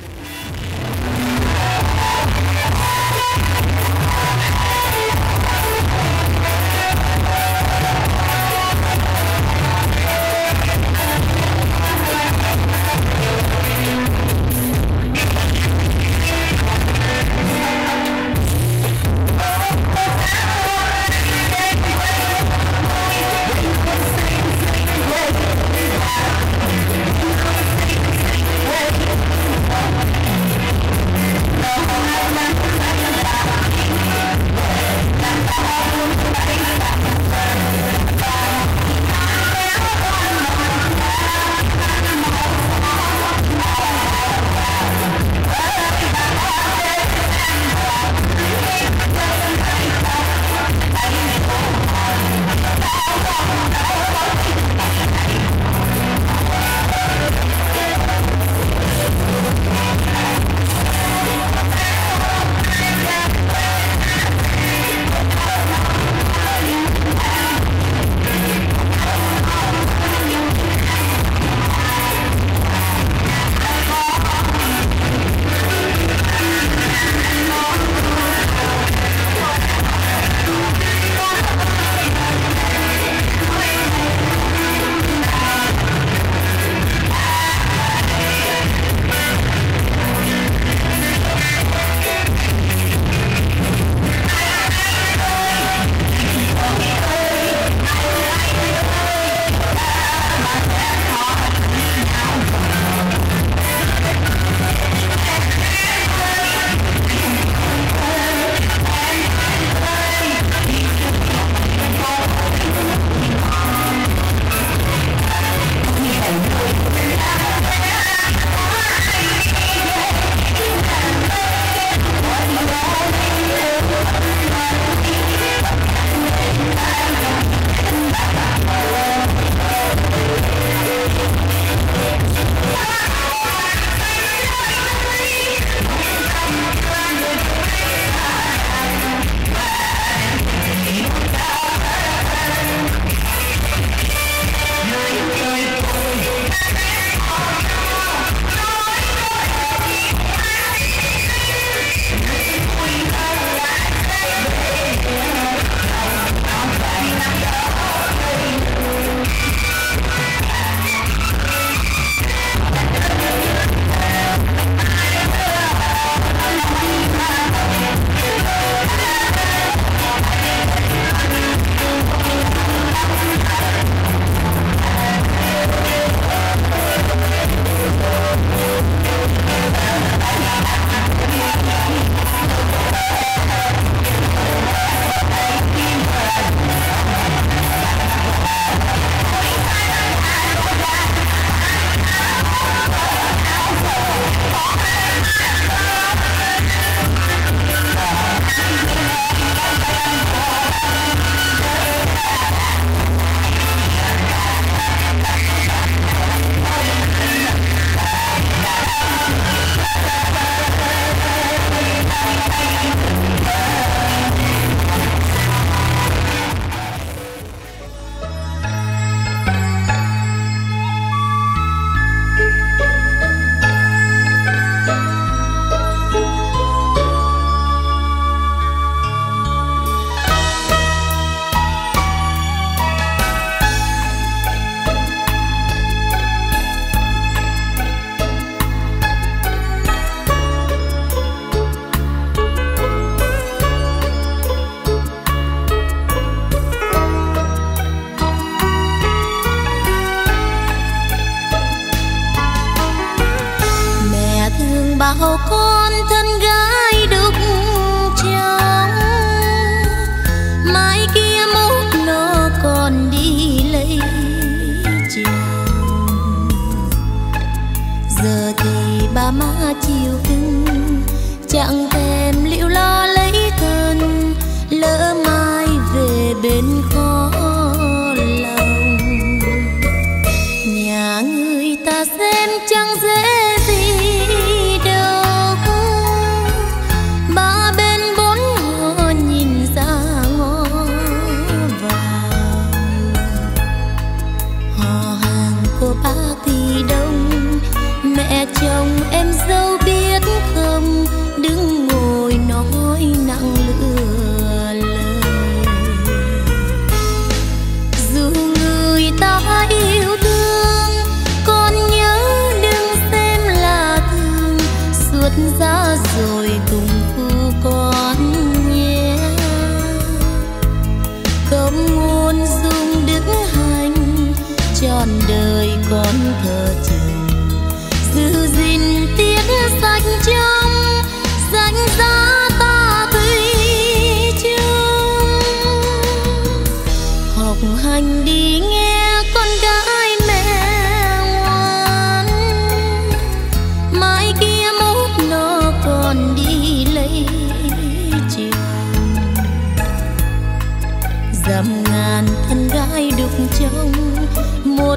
bảo con thân gái đúc trong mai kia mốt nó còn đi lấy chồng. Giờ thì ba má chiều cưng chẳng thèm liệu lo lấy thân, lỡ mai về bên khó lòng. Nhà người ta xem chẳng dễ gì đâu, ba bên bốn họ nhìn ra ngó vào.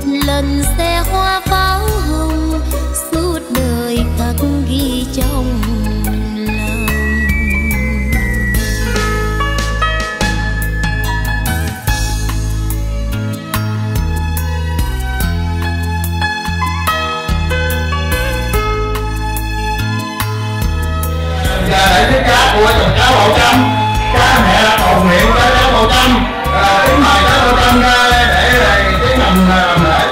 một lần xe hoa pháo hồng suốt đời khắc ghi trong lòng. Giờ để cái cá của chồng cháu Hậu Trâm, cá mẹ đã cầu nguyện với cháu Hậu Trâm, kính mời cháu Hậu Trâm ra để tiến hành làm lễ.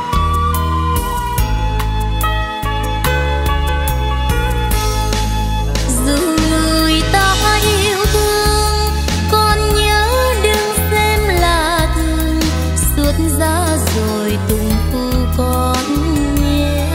Dù người ta yêu thương, con nhớ đừng xem là thường, suốt giá rồi tùng phu con nhé.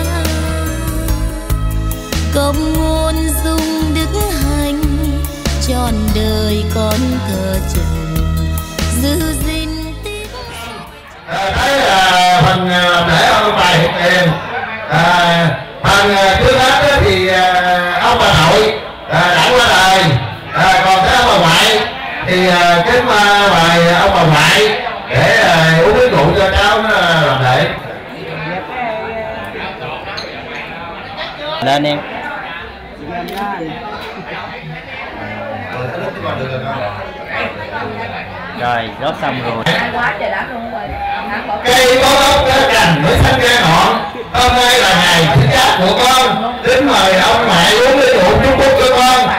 Công ngôn dung đức hành, trọn đời con thờ chồng giữ gìn tiếng. Đấy là phần làm lễ ông bà hiện tiền. Phần trước hết thì ông bà nội đã qua đời, còn cái ông bà ngoại thì kính mời ông bà ngoại để uống nước rượu cho cháu nó làm lễ. Lên em. Rồi rót xong rồi. Cây có gốc có cành mới xanh ra ngọn. Hôm nay là ngày sinh nhật của con, kính mời ông ngoại uống nước rượu chúc phúc cho con.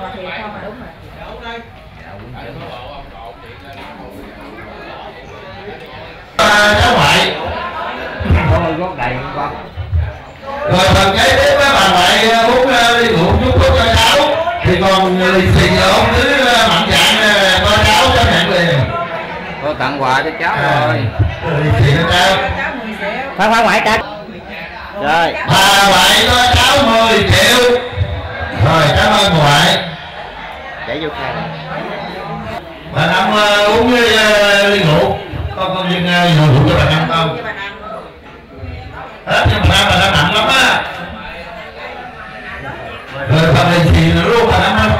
Cháu ngoại. Rồi phần kế tiếp bà ngoại uống ly rượu chúc phúc cho cháu thì còn lì xì ông cứ mạnh dạn coi cháu cho nhận liền. Cô tặng quà cho cháu rồi. Lì xì cho cháu. Khoan ngoại tặng. Rồi. Bà ngoại cho cháu 10 triệu. Rồi cảm ơn ngoại. Để vô khai. Bà Năm uống ly rượu. Con viên rượu cho bà Năm không? Hết nhưng bà Năm nặng lắm á. Rồi phần lì xì nữa luôn bà Năm ơi.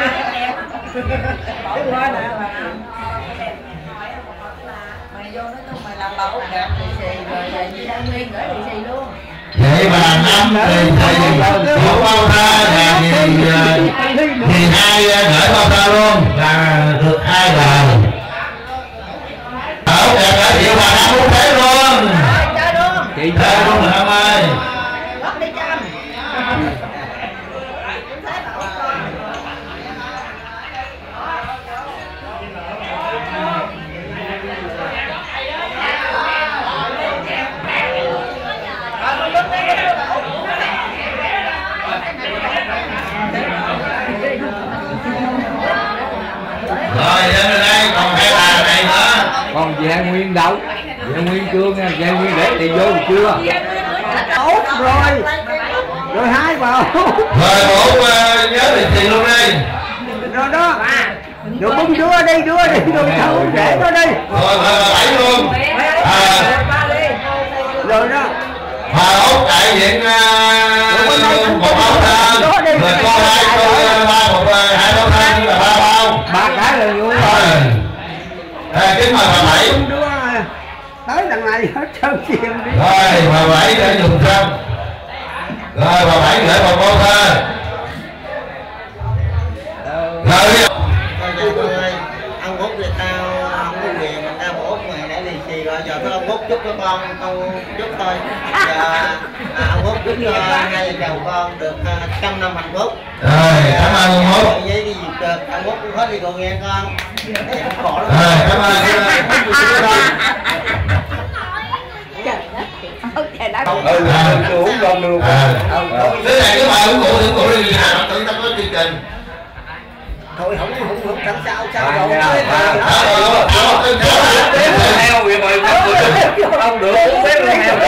Vậy bà Năm thì có bao tha là thì hai gửi bao tha luôn là được 2 lần. Ở kìa cả triệu bà Năm uống thế luôn. Chị chơi luôn bà Năm ơi. Rồi lên đây còn 2 bà này nữa. Còn chị Hai Nguyên đâu? Chị Hai Nguyên chưa nha, chị Hai Nguyên để tiền vô thì chưa? Út rồi. Rồi 2 vào. Rồi bố nhớ lì xì luôn đi. Rồi đó. Rồi bung đưa đi rồi thầu để nó đi. Rồi 7 luôn. Rồi đó. Bà Út đại diện một bao than. Rồi cô 2 cô 3 một 2 bao than là 3 bao. 3 cái là vui rồi. Kính mời bà Bảy. Tới đằng này hết trơn chiên đi. Rồi bà Bảy đã dùng xong. Rồi bà Bảy gửi một bao than. Rồi ông Út thì tao không có quyền mà tao Út mày để lì xì rồi giờ thôi ông Út chúc cho con chúc thôi. Giờ ông Út chúc cho hai vợ chồng con được 100 năm hạnh phúc. Rồi cảm ơn ông Út. Với cái gì được ông Út cũng hết đi con nghe con. Rồi cảm ơn. Uống lon luôn. Thế này cái bài uống rượu đi nào tự ta có chương trình. Thôi không sẵn sao rồi. Heo vậy mà không được uống phép luôn heo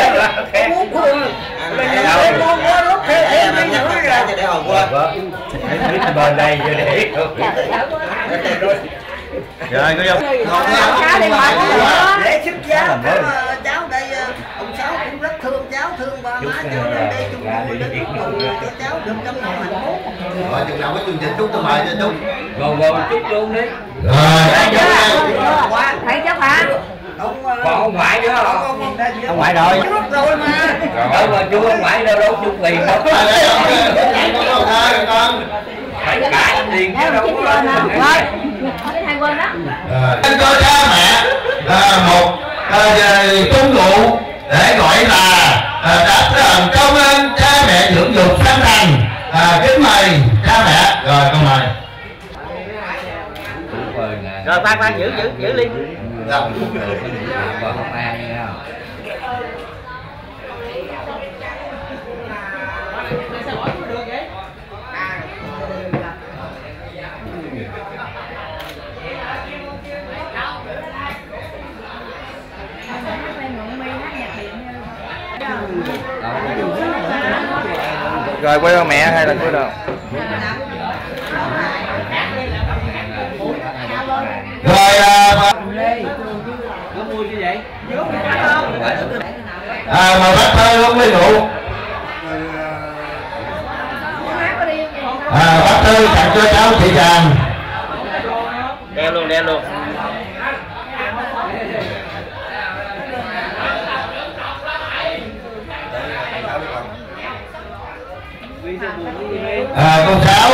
để hồi qua. Bên đây cho để. Rồi có dòng. Để sức cháu cháu đây ông Sáu cũng rất thương cháu, thương ba má cháu lên đây chung vui để chúc mừng cho cháu được 100 năm hạnh phúc. Rồi chừng nào có chương trình chúc tôi mời cho chúc. Rồi chúc luôn đi. Rồi Thấy chấp hả? Còn ông ngoại nữa không? Ông ngoại rồi. Rồi mà chưa ông ngoại đâu đâu chung tiền đâu. Phải cả tiền chứ đâu có lên. Thầy quên đó. Cho cha mẹ một công cụ để gọi là đáp công ơn cha mẹ dưỡng dục sanh thành. Kính mời cha mẹ. Rồi con mời. Rồi khoan giữ ly. Còn không ai nghe không? Rồi quay qua mẹ hay là quay đâu? Rồi mời bác thơ uống ly rượu. Bác thơ tặng cho cháu chị Tràng. Đeo luôn. Con Sáu.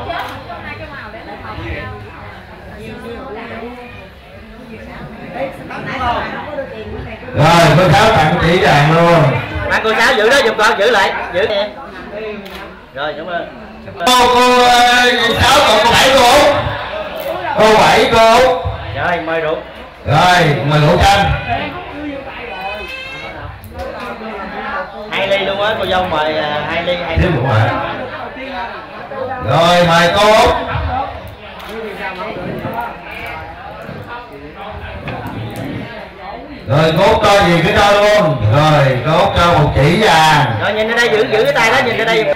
Rồi cô Sáu tặng chị Tràng luôn. Cô Sáu giữ đó giùm con, giữ lại, giữ nè. Rồi cảm ơn. Cô Sáu còn cô Bảy cô. Cô Bảy cô. Rồi mời rượu. Rồi mời rượu chanh. 2 ly luôn á, cô dâu mời 2 ly. Rồi mời cô Út. Rồi cô Út cho gì cứ cho luôn. Rồi cô Út cho một chỉ vàng. Rồi nhìn ở đây, giữ cái tay đó, nhìn ở đây.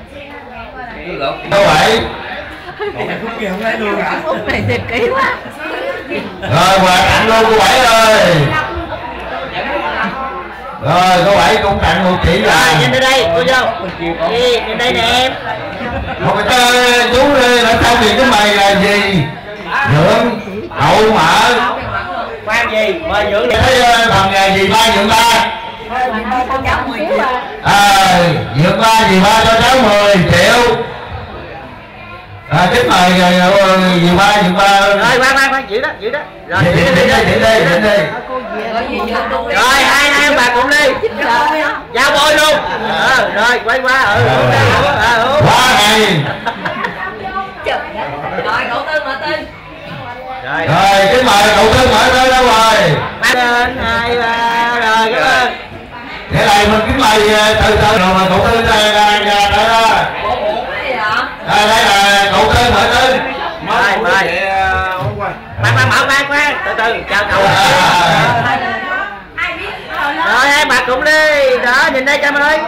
Cô Bảy. Út này thiệt kỹ quá. Rồi quà tặng luôn cô Bảy ơi. Rồi cô Bảy cũng tặng một chỉ vàng. Rồi nhìn ở đây cô dâu. Nhìn đây nè em. Một cái chú ở sau thì cái mày là gì? Dưỡng hậu mợ. Khoan gì? Mời dưỡng đi. Thấy bằng nghề gì ba dưỡng ba. Dưỡng ba gì ba cho cháu 10 triệu. Kính mời gì ba dưỡng ba. Rồi khoan giữ đó. Rồi đi. Rồi hai ông bà cùng đi. Giao bôi luôn. Rồi quay qua. Quá hay. Rồi cậu Tư mở tên. Rồi kính mời cậu Tư mở tên đâu rồi. 1, 2, 3 rồi cảm ơn. Thế này mình kính mời từ rồi mà cậu Tư ra đó. Đây là cậu Tư mở tên. Mời. Khoan, từ chào cậu. Rồi hai bà cùng đi. Đó nhìn đây Trâm ơi.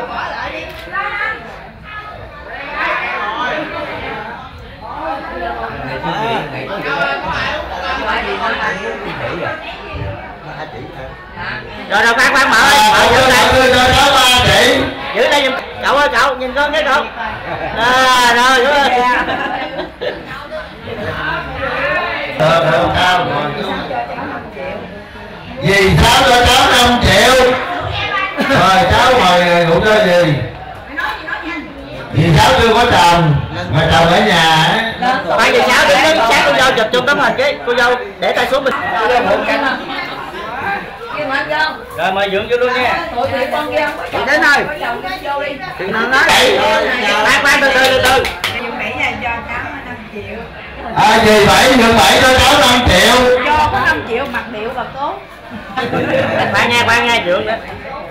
Rồi khoan mở ơi. Giữ đây. Giữ đây cậu ơi, cậu nhìn con cái cậu. Rồi Dì Sáu cho cháu 5 triệu. Rồi cháu mời rượu cho dì. Dì Sáu chưa có chồng mà chồng ở nhà ấy. Khoan dì Sáu đứng sát cô dâu chụp chung tấm hình chứ. Cô dâu để tay xuống mình. Rồi mời dưỡng vô luôn nha. Chị đến thôi. Chị nói khoan từ từ. Dì Bảy nhường 7 cho cháu 5 triệu. Cho có 5 triệu mặc điệu là tốt. Khoan nha dưỡng nữa.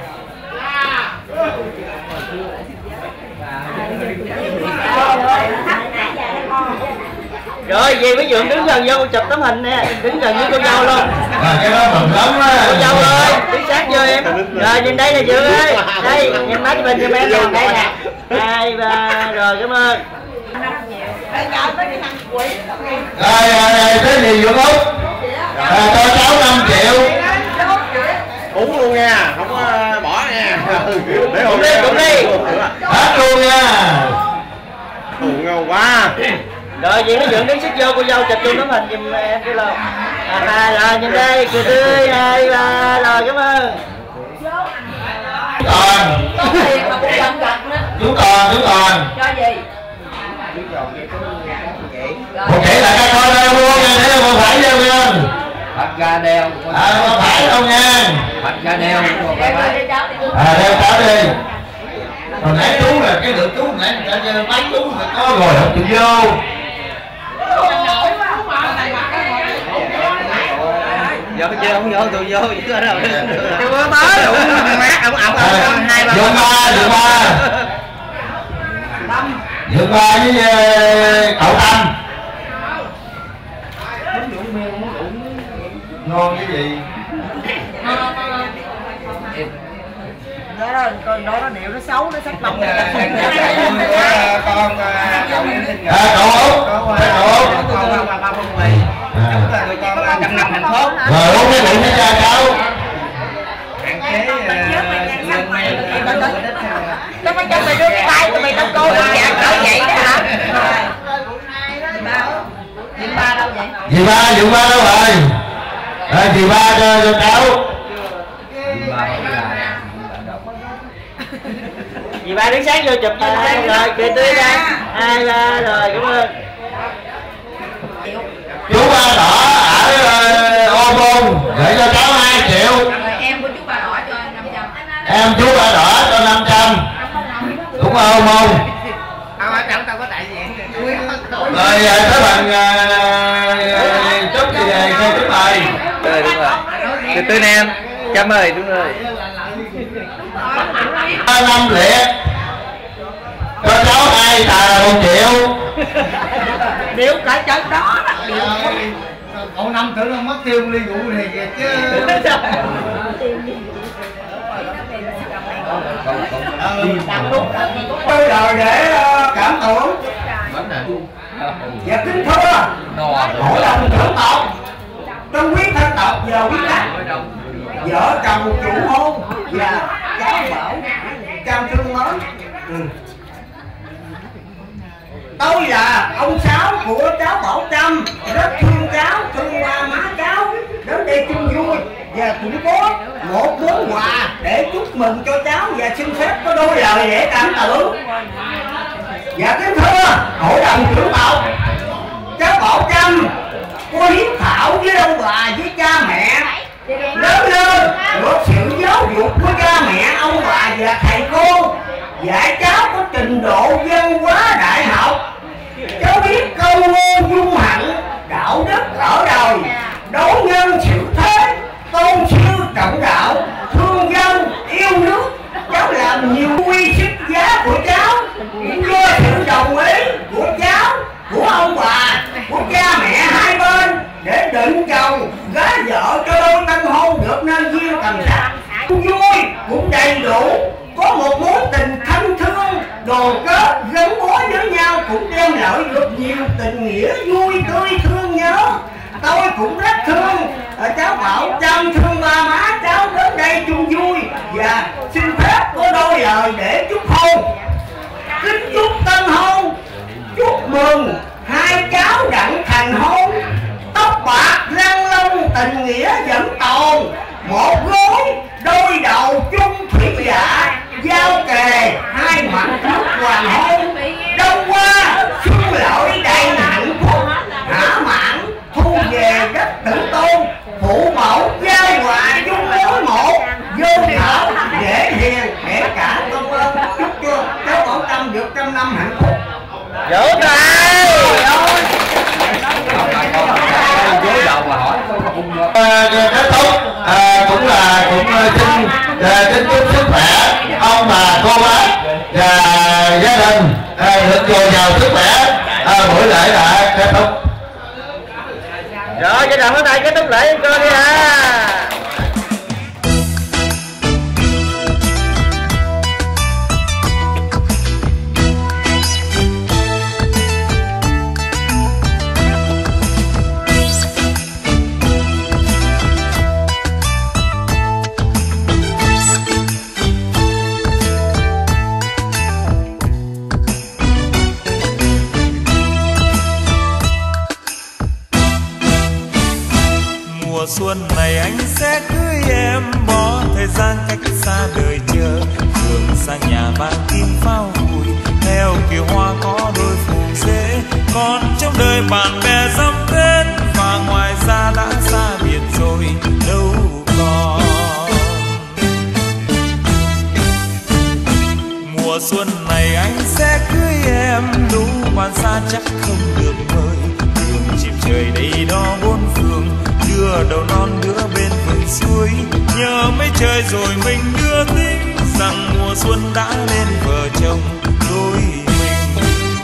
Rồi gì với dưỡng đứng gần vô chụp tấm hình nè, đứng gần với cô dâu luôn. Cái đó mừng lắm á. Cô dâu ơi, đứng sát vô em. Rồi nhìn đây nè dưỡng ơi. Đây, nhìn mắt mình giùm em nè, đây nè. 2, 3 rồi cảm ơn. Rồi cái gì dưỡng Út. Cho cháu 5 triệu. Uống luôn nha, không có bỏ nha. Cũng đi. Hết luôn nha. Ngon quá. Rồi vậy nó dưỡng đứng xích vô cô dâu chụp chung tấm hình giùm em cái lâu. Rồi nhìn đây, cười tươi, 2, 3, rồi cảm ơn. Chú Toàn. Cho gì? Một chỉ là các con đeo luôn nha, để không phải đeo nha. Bắt ra đeo. Không phải đâu nha. Bắt ra đeo. Đeo cháu đi. Hồi nãy chú là cái lượng chú nãy mấy chú là có rồi không chịu vô. Vô chứ không vô, tôi vô chứ ở đâu. Tôi có tới ông mát ông 2, 3. Vượt qua với cậu Tâm. Ngon cái gì? Nó điệu nó xấu, nó sắc bông. Con Cậu Út. con ba phong bì. Chúc con 100 năm hạnh phúc. Rồi uống cái bụng với cha cháu. Hạn chế lên men. Nó phải cho mày đưa cái tay của mày tao cô nó dạng cỡ vậy đó hả? Dì ba đâu vậy? Dì ba đâu rồi? Dì ba cho cháu. Dì ba đứng sáng vô chụp cho rồi cười tươi ra. 2, 3 rồi cảm ơn. Chú Ba Đỏ ở Ô Môn để cho cháu 2 triệu. Em của chú Ba Đỏ cho 500. Em chú Ba Đỏ cho 500. Cũng ở Ô Môn. Tao có đại diện. Rồi các bạn chúc gì về nghe chúc mời. Rồi đúng rồi. Cười tươi nè em. Cảm ơn đúng rồi. 5 liệt. Cho cháu 2 tà 1 triệu. Điệu cả trận đó. Cậu Năm tưởng nó mất tiêu ly rượu thì chứ. Tôi đời để cảm tưởng. Và kính thưa hội đồng trưởng tộc trong quý thân tộc giờ quý khách vợ chồng chủ hôn và cháu bảo trang thương mới. Tôi là ông Sáu của cháu Bảo Trâm, rất thương cháu, thương qua má cháu, đến đây chung vui và cũng có một món quà để chúc mừng cho cháu và xin phép có đôi lời để cảm tưởng. Và kính thưa hội đồng trưởng tộc, cháu Bảo Trâm có hiếu thảo với ông bà với cha mẹ, lớn lên được sự giáo dục của cha mẹ, ông bà và thầy cô, dạy cháu có trình độ văn hóa đại học. Cháu biết câu ngôn dung hạnh, đạo đức ở đời, đối nhân xử thế, tôn sư trọng đạo, thương dân yêu nước. Cháu làm nhiều quy sức giá của cháu do sự đồng ý của cháu, của ông bà, của cha mẹ hai bên để định chồng gái vợ cho đôi tân hôn được nên duyên cầm sắc. Vui cũng đầy đủ, có một mối tình thân thương đoàn kết gắn bó với nhau cũng đem lại được nhiều tình nghĩa vui tươi thương nhớ. Tôi cũng rất thương cháu Bảo Trâm, thương ba má cháu đến đây chung vui và xin phép có đôi lời để chúc hôn. Kính chúc tân hôn, chúc mừng hai cháu đặng thành hôn, tóc bạc răng long tình nghĩa vẫn tồn, một gối đôi đầu chung thủy dạ, giao kề hai mặt trước hoàng hôn, đông qua xuân lợi đầy hạnh phúc, hả mãn thu về đất tử tôn, phụ mẫu giai hòa chung mối một, vô thảo dễ hiền kể cả công ơn. Chúc cho cháu Bảo Trâm được 100 năm hạnh phúc. Vỗ tay. Kết thúc cũng xin chúc sức khỏe ông bà cô bác và gia đình được dồi dào sức khỏe. Buổi lễ đã kết thúc. Rồi, cho đồng hôm nay kết thúc lễ cô đi ha. Mùa xuân này anh sẽ cưới em, bỏ thời gian cách xa đời chờ, đường sang nhà vang kim pháo hùi, theo kiều hoa có đôi phù dễ. Còn trong đời bạn bè dăm tên, và ngoài ra đã xa biệt rồi đâu còn. Mùa xuân này anh sẽ cưới em, lũ bạn xa chắc không được mời, đường chìm trời đầy đó bốn phương, đưa đầu non đứa bên vườn suối. Nhớ mấy trời rồi mình đưa tính rằng mùa xuân đã lên vợ chồng đôi mình.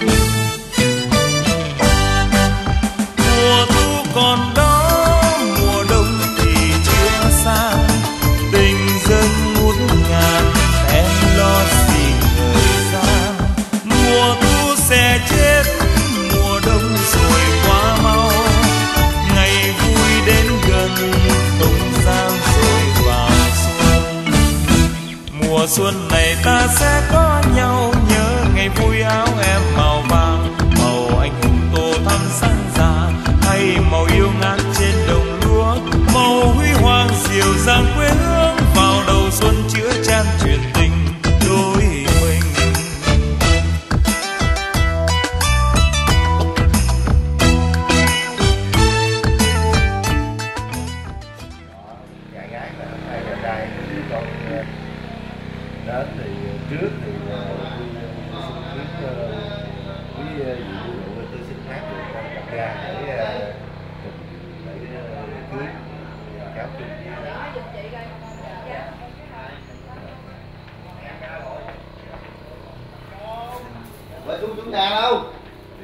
Mùa thu còn đó, mùa đông thì chưa xa, tình dân ngút ngàn em lo gì thời gian. Mùa thu sẽ chết, mùa đông rồi quá mau, ngày vui đến gần không gian rồi vào xuân. Mùa xuân này ta sẽ có nhau, nhớ ngày vui áo em màu vàng, màu anh hùng tô thắm sáng già, hay màu yêu ngát trên đồng lúa, màu huy hoàng dịu dàng quê hương, vào đầu xuân chứa chan truyền tình đôi mình. Đến thì trước thì xin biết quý vị tôi xin hát được con cặp ra để cưới cáo chung. Với chúng ta đâu thì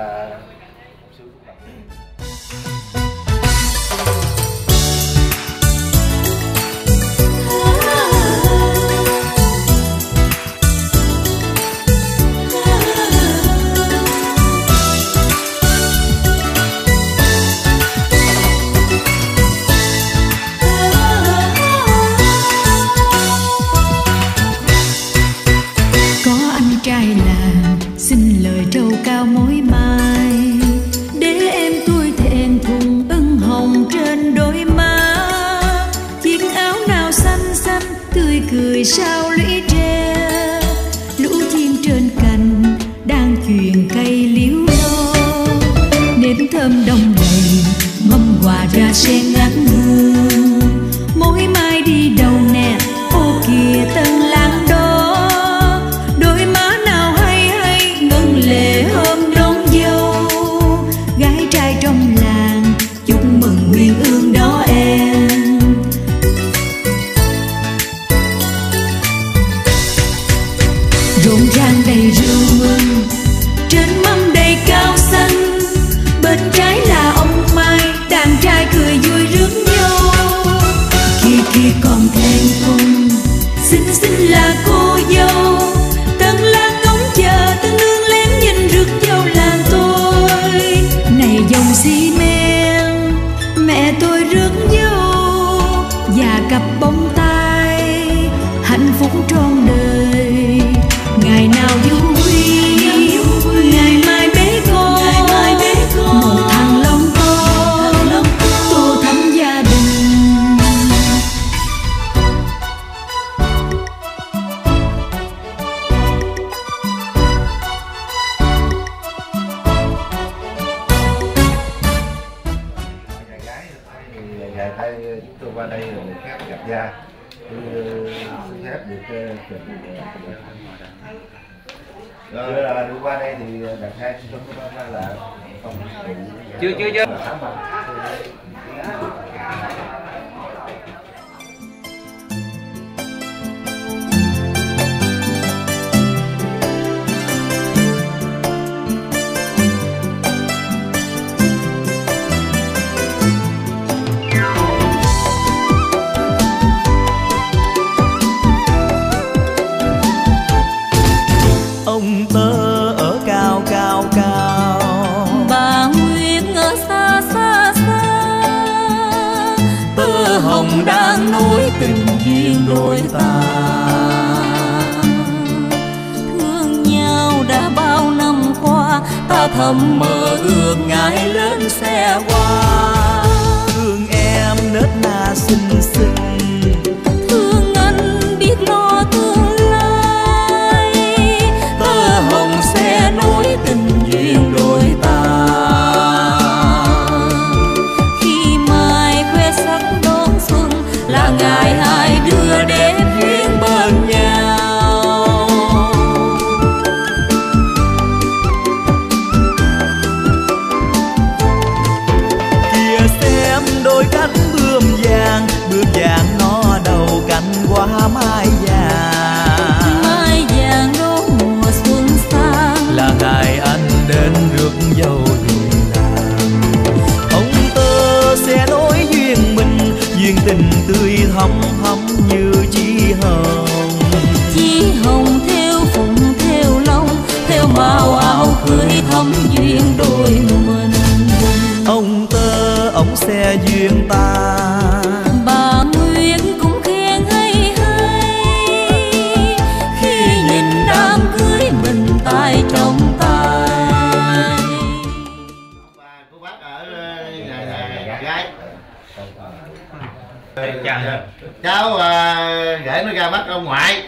trai làng xin lời trầu cao mối mai, để em tôi thẹn thùng ửng hồng trên đôi má. Chiếc áo nào xanh xanh tươi cười sao lũy tre, lũ chim trên cành đang chuyền cây liễu lo. Nếp thơm đông đầy mâm quà ra sen ngát hương, mối mai đi đâu nè ô kìa tân lang đó. Lệ hôm đón dâu, gái trai trong làng chúc mừng nguyên ương đó em. Rộn ràng đầy rượu mừng, trên mâm đầy cao xanh, bên trái là ông mai, đàn trai cười vui rước nhau. Kia kia còn thẹn thùng, xinh xinh là cô dâu, tân lang ngóng chờ tân nương lén nhìn rước dâu làng tôi. Này dòng xi men mẹ tôi rước dâu, và cặp bông tai hạnh phúc trọn đời. Ngày nào vui ngày mai bé con, một thằng lông con tô thắm gia đình. ngày thay tôi qua đây là các gặp gia, tôi xin phép được trình rồi là đi qua đây thì đặt hai không có là không chưa ông tơ ở cao cao cao, bà Nguyên ở xa xa xa, tơ hồng đang nối tình duyên đôi ta. thương nhau đã bao năm qua, ta thầm mơ ước ngày lên xe hoa. Thương em xinh xinh. Thương anh biết lo tương lai, tơ hồng sẽ nối tình duyên đôi ta. Khi mai khoe sắc đón xuân là ngày hai đứa đến duyên bên nhau. Kìa xem đôi cánh bướm vàng nó đầu cánh hoa mai vàng. Mai vàng đón mùa xuân sang là ngày anh đến rước dâu đôi nàng. Ông tơ sẽ nối duyên mình, duyên tình tươi thắm thắm như chí hồng. Chí hồng theo phụng theo long, theo màu áo cưới thắm duyên đôi mình. Ông tơ ông sẽ duyên ta, bà Nguyên cũng khen hay hay khi nhìn đám cưới mình tay trong tay. Cô bác ở gái cháu để nó ra mắt ông ngoại.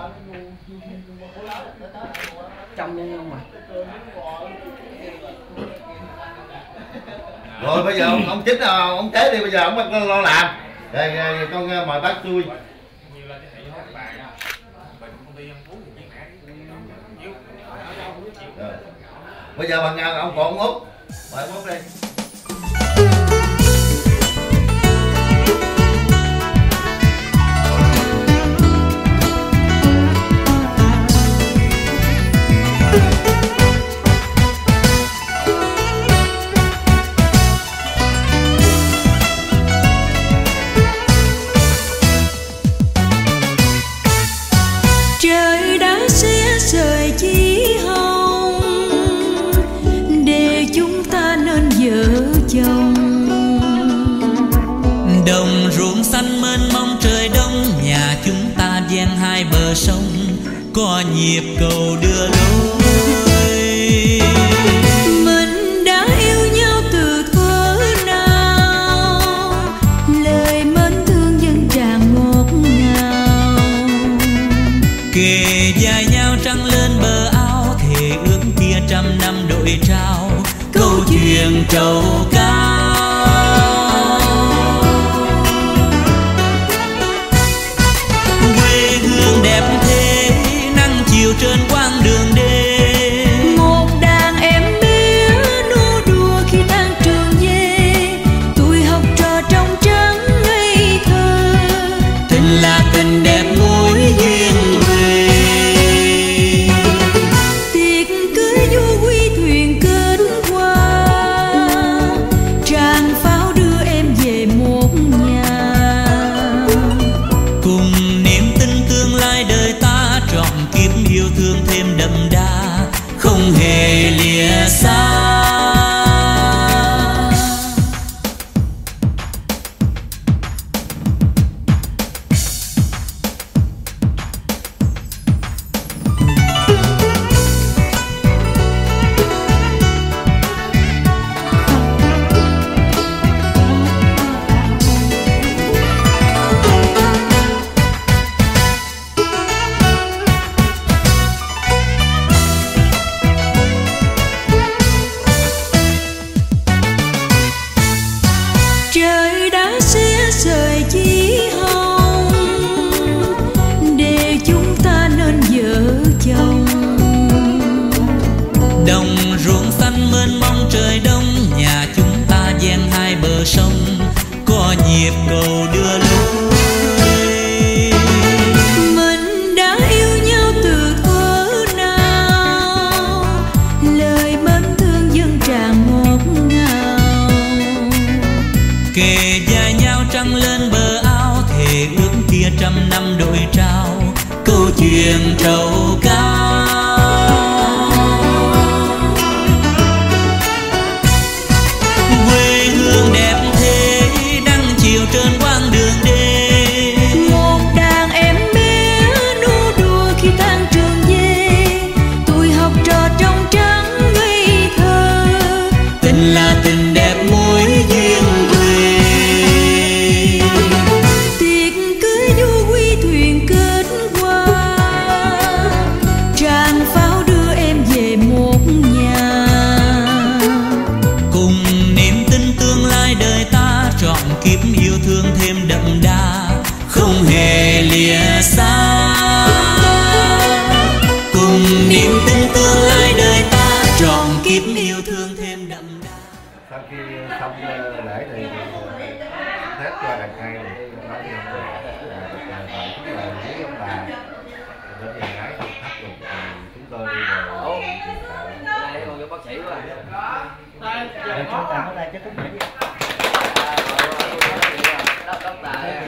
Trong nhân ông ngoại. Rồi bây giờ ông chính ông tế đi, bây giờ ông bắt lo làm. Rồi con mời bác chui. Bây giờ bằng ông còn Út, mời ông Út đi. Trời đã xé rời chí hồng để chúng ta nên vợ chồng. Đồng ruộng xanh mênh mông trời đông, nhà chúng ta ven hai bờ sông có nhịp cầu đưa lối. Mình đã yêu nhau từ thuở nào, lời mến thương dân tràn ngọt ngào. Kề vai nhau trăng lên bờ áo, thề ước kia trăm năm đội trao câu chuyện trầu cao. Quê hương đẹp thế nắng chiều trên quãng đường đê. Một đàn em bé nô đùa khi tan trường về, tuổi học trò trong trắng ngây thơ. Tình là tình đẹp mối duyên quê. Tiệc cưới du quy thuyền kết qua, tràng pháo đưa em về một nhà. Cùng niềm tin tương lai đời ta trọn kiếp yêu thương thêm đậm đà, không hề lìa xa. Trời đã xé rời chí hồng để chúng ta nên vợ chồng. Đồng ruộng xanh mênh mông trời đông, nhà chúng ta ven hai bờ sông có nhịp cầu đưa lối. Mình đã yêu nhau từ thuở nào, lời mến thương dân tràn ngọt ngào. Kề vai nhau trăng lên bờ áo, thề ước kia trăm năm đội trao câu chuyện trầu cao. Quê hương đẹp thế nắng chiều trên quãng đường đê. Một đàn em bé nô đùa khi tan trường về, tuổi học trò trong trắng ngây thơ. Tình là tình đẹp mối duyên quê. sau khi xong lễ thì hết qua đằng hai thì nói với ông là với ông bà đến nhà gái không thắp được thì chúng tôi đi về đây còn bác sĩ quá. Để cho tao ở đây chứ cũng phải Đất tài.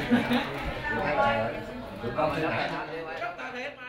tụi con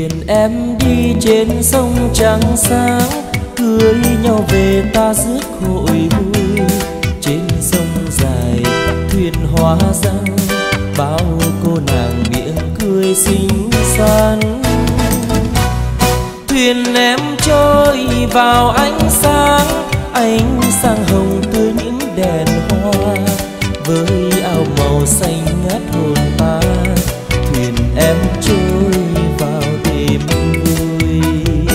Thuyền em đi trên sông trắng sáng, cưới nhau về ta rước hội vui. Trên sông dài thuyền hoa răng, bao cô nàng miệng cười xinh xắn. Thuyền em trôi vào ánh sáng hồng tươi những đèn hoa. Với áo màu xanh ngát hồn ta, thuyền em trôi vào đêm vui.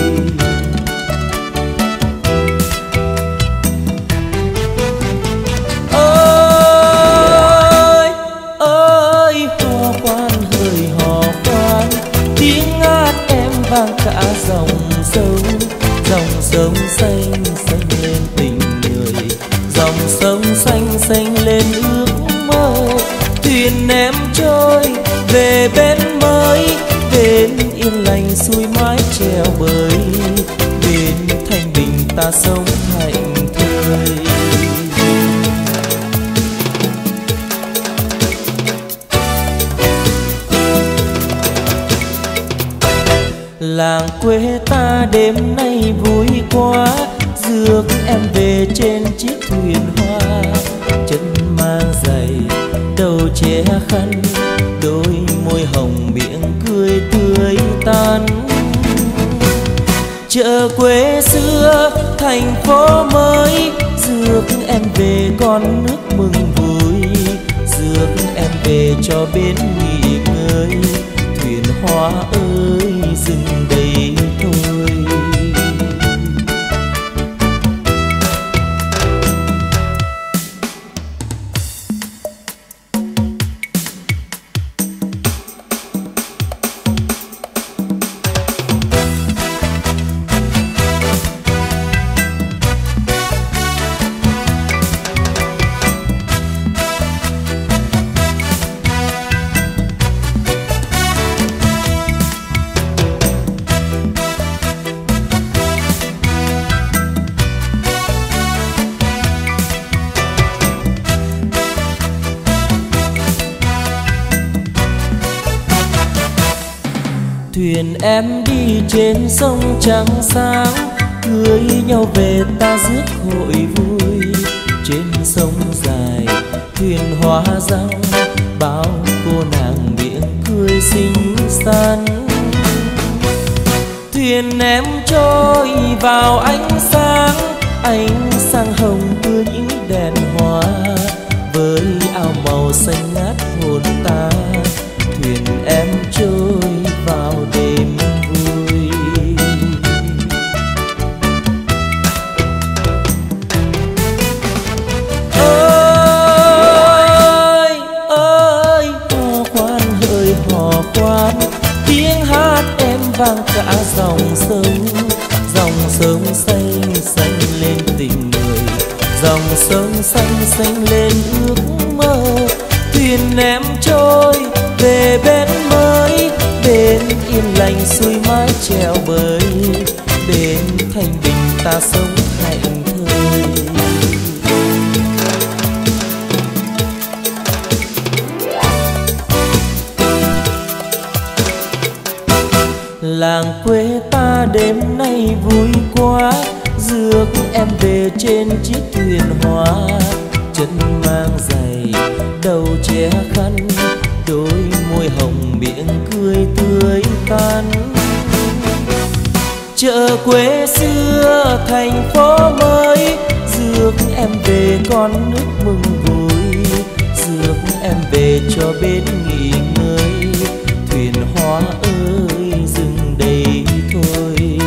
Ơi ơi hò khoan hỡi hò khoan, tiếng hát em vang cả dòng sông. Dòng sông xanh xanh lên tình người, dòng sông xanh xanh lên ước mơ. Thuyền em trôi về bên mới, bên yên lành xuôi mái treo bơi. Bên thanh bình ta sống hạnh thơi. Làng quê ta đêm nay vui quá, rước em về trên chiếc thuyền hoa. Chân mang giày, đầu che khăn, đôi môi hồng miệng cười tươi tắn. Chợ quê xưa thành phố mới, rước em về con nước mừng vui. Rước em về cho bên nghỉ ngơi, thuyền hoa ơi dừng đây thôi. Thuyền em đi trên sông trắng sáng, cưới nhau về ta rước hội vui. Trên sông dài thuyền hoa răng, bao cô nàng miệng cười xinh xắn. Thuyền em trôi vào ánh sáng hồng tươi những đèn hoa. Với áo màu xanh ngát hồn ta, thuyền em trôi vào đêm vui. Ơi ơi hò khoan hỡi hò khoan, tiếng hát em vang cả dòng sông. Dòng sông xanh xanh lên tình người, dòng sông xanh xanh lên ước mơ. Thuyền em trôi về bên mới, bên yên lành xuôi mái treo bơi. Bên thanh bình ta sống hạnh thơi. Làng quê ta đêm nay vui quá, rước em về trên chiếc thuyền hoa. Chân mang giày, đầu che khăn, đôi môi hồng miệng cười tươi tắn. Chợ quê xưa thành phố mới, rước em về con nước mừng vui. Rước em về cho bên nghỉ ngơi, thuyền hoa ơi dừng đây thôi.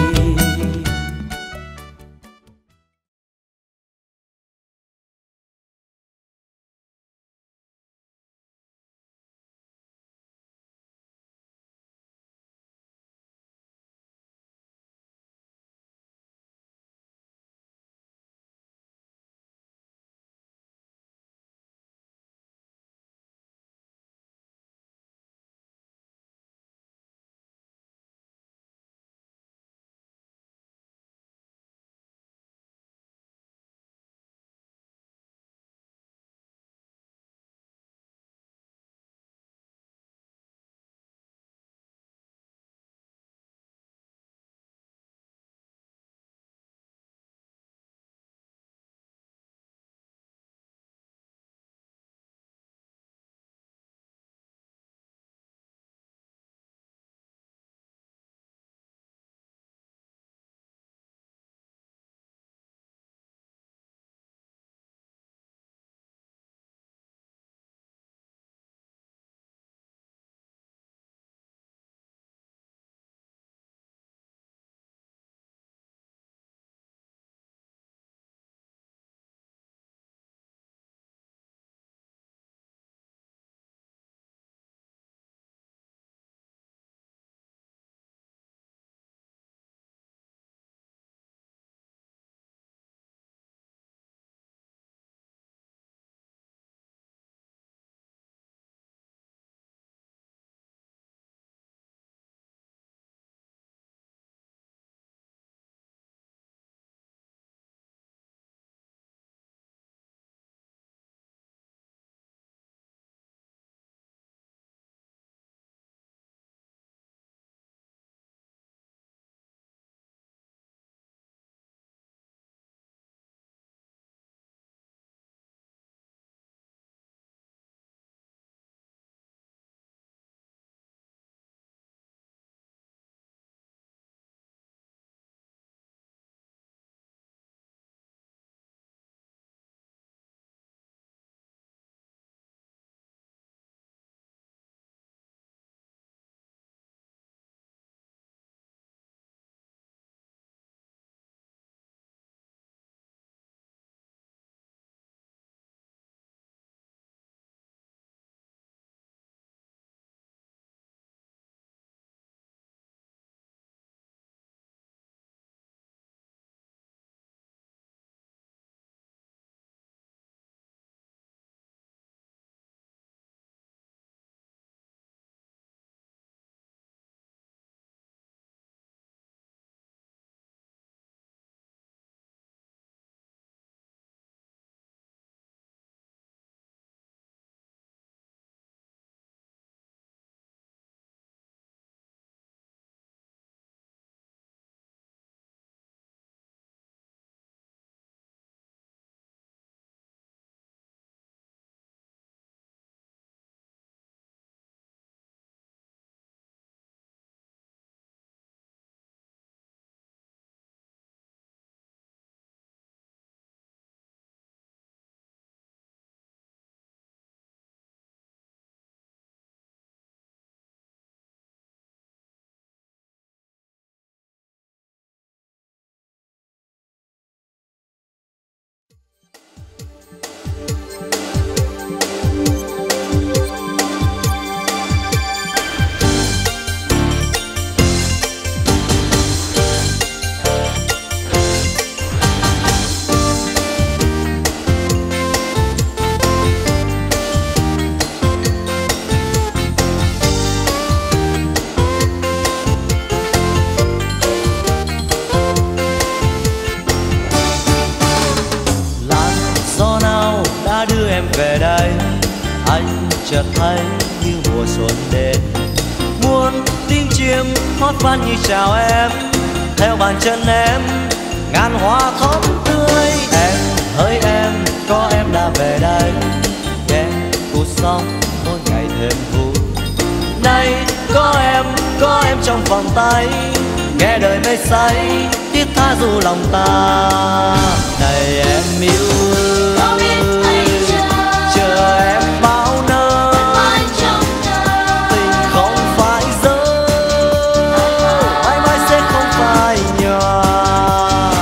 anh chợt thấy như mùa xuân đến. Muôn tiếng chim hót vang như chào em, theo bàn chân em ngàn hoa thắm tươi. Em hỡi em, có em đã về đây, để cuộc sống mỗi ngày thêm vui. Nay có em trong vòng tay, nghe đời mây say thiết tha du lòng ta. Này em yêu ơi, chờ em bao nơi, tình không phải dấu, mãi mãi sẽ không phải nhòa.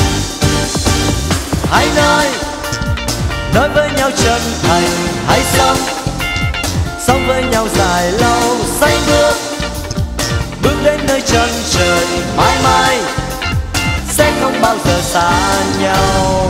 Hãy nói với nhau chân thành, hãy sống với nhau dài lâu, xanh bước đến nơi chân trời, mãi mãi sẽ không bao giờ xa nhau.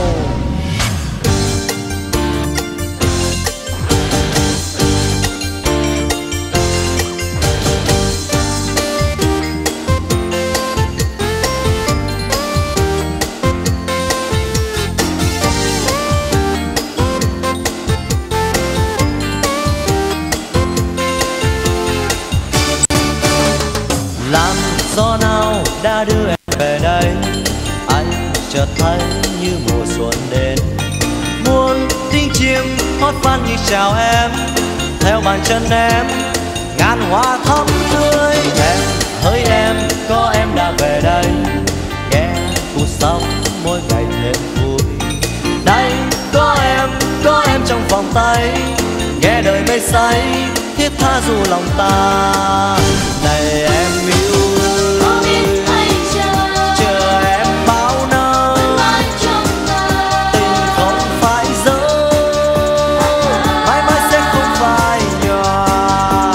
Làm gió nào đã đưa em về đây, anh chợt thấy như mùa xuân đến. Muôn tiếng chim hót vang như chào em, theo bàn chân em ngàn hoa thắm tươi. Em hỡi em, có em đã về đây, nghe cuộc sống mỗi ngày thêm vui. Đây có em trong vòng tay, nghe đời mây say thiết tha du lòng ta. Này em yêu ơi, chờ em bao nơi, tình không phải dấu, mãi mãi sẽ không phải nhòa.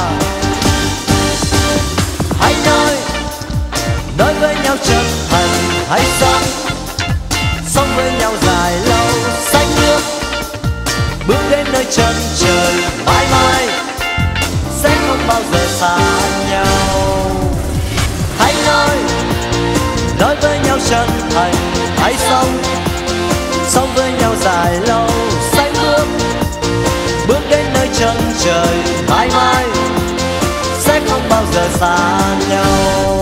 Hãy nói với nhau chân thành, hãy sống với nhau dài lâu, xanh nước bước đến nơi chân trời, mãi mãi sẽ không bao giờ xa nhau. Hãy nói với nhau chân thành, hãy sống với nhau dài lâu, xanh bước đến nơi chân trời, mãi mãi sẽ không bao giờ xa nhau.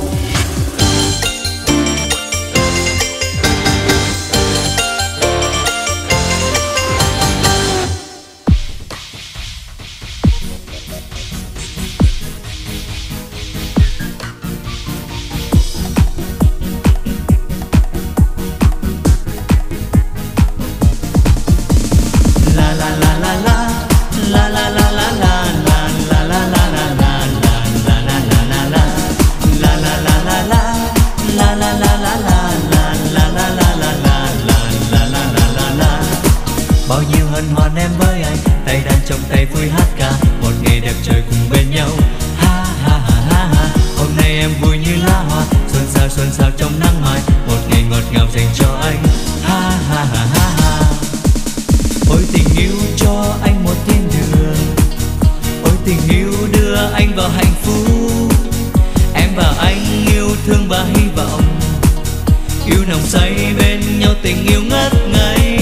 Bao nhiêu hân hoan em với anh, tay đàn trong tay vui hát ca, một ngày đẹp trời cùng bên nhau. Ha ha ha ha ha, hôm nay em vui như lá hoa, xuân sao trong nắng mai, một ngày ngọt ngào dành cho anh. Ha ha ha ha ha, ôi tình yêu cho anh một thiên đường, ôi tình yêu đưa anh vào hạnh phúc. Em và anh yêu thương và hy vọng, yêu nồng say bên nhau, tình yêu ngất ngây.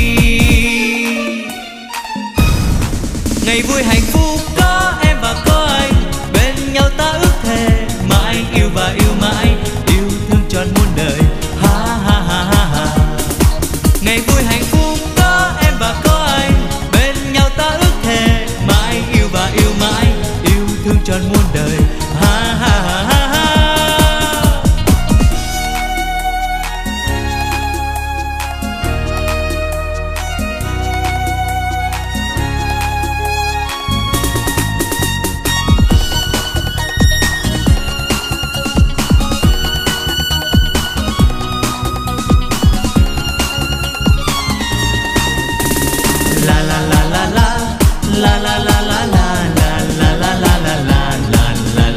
Ngày vui hạnh phúc có em và có anh, bên nhau ta ước thề mãi yêu và yêu mãi, yêu thương trọn muôn đời. Ha ha ha ha ha. Ngày vui hạnh phúc có em và có anh, bên nhau ta ước thề mãi yêu và yêu mãi, yêu thương trọn muôn đời. Ha ha ha ha ha. La la la la la la la la la la la la la la la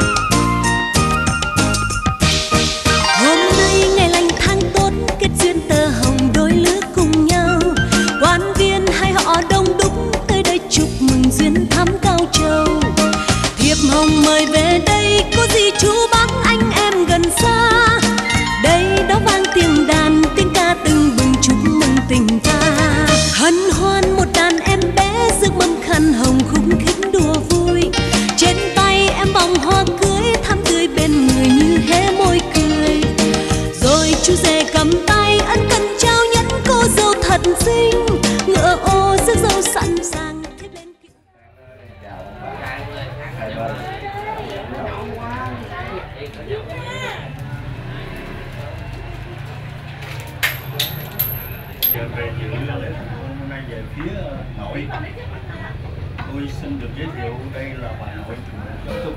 Về dự lễ hôm nay về phía nội, tôi xin được giới thiệu đây là bà nội Trúc Trúc.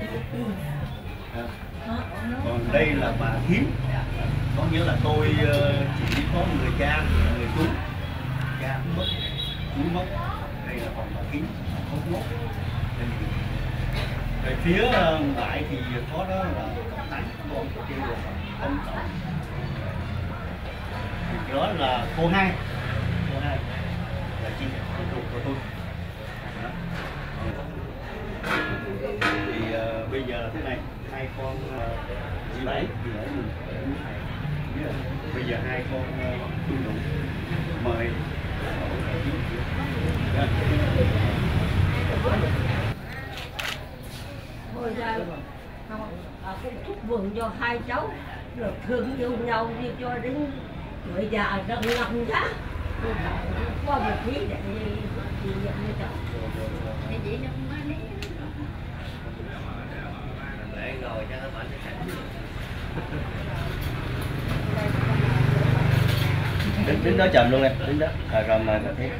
Còn đây là bà Hiếm, có nghĩa là tôi chỉ có người cha, người chú, cha mất, chú mất. Đây là còn bà Hiếm, không mất. Về phía ngoại thì có đó là cậu Tánh, con kia là ông cậu. Đó là cô hai là chị ruột của tôi. Thì bây giờ thế này, hai con chị Bảy thì ở mình bây giờ hai con chung đủ mời thôi ra cũng chúc mừng cho hai cháu được thương yêu nhau đi cho đến tuổi già đông năm giá qua một tí để kỷ niệm như cháu để chị nó má đi để rồi cho các bạn đứng đó chầm luôn em, đứng đó rồi mà có thể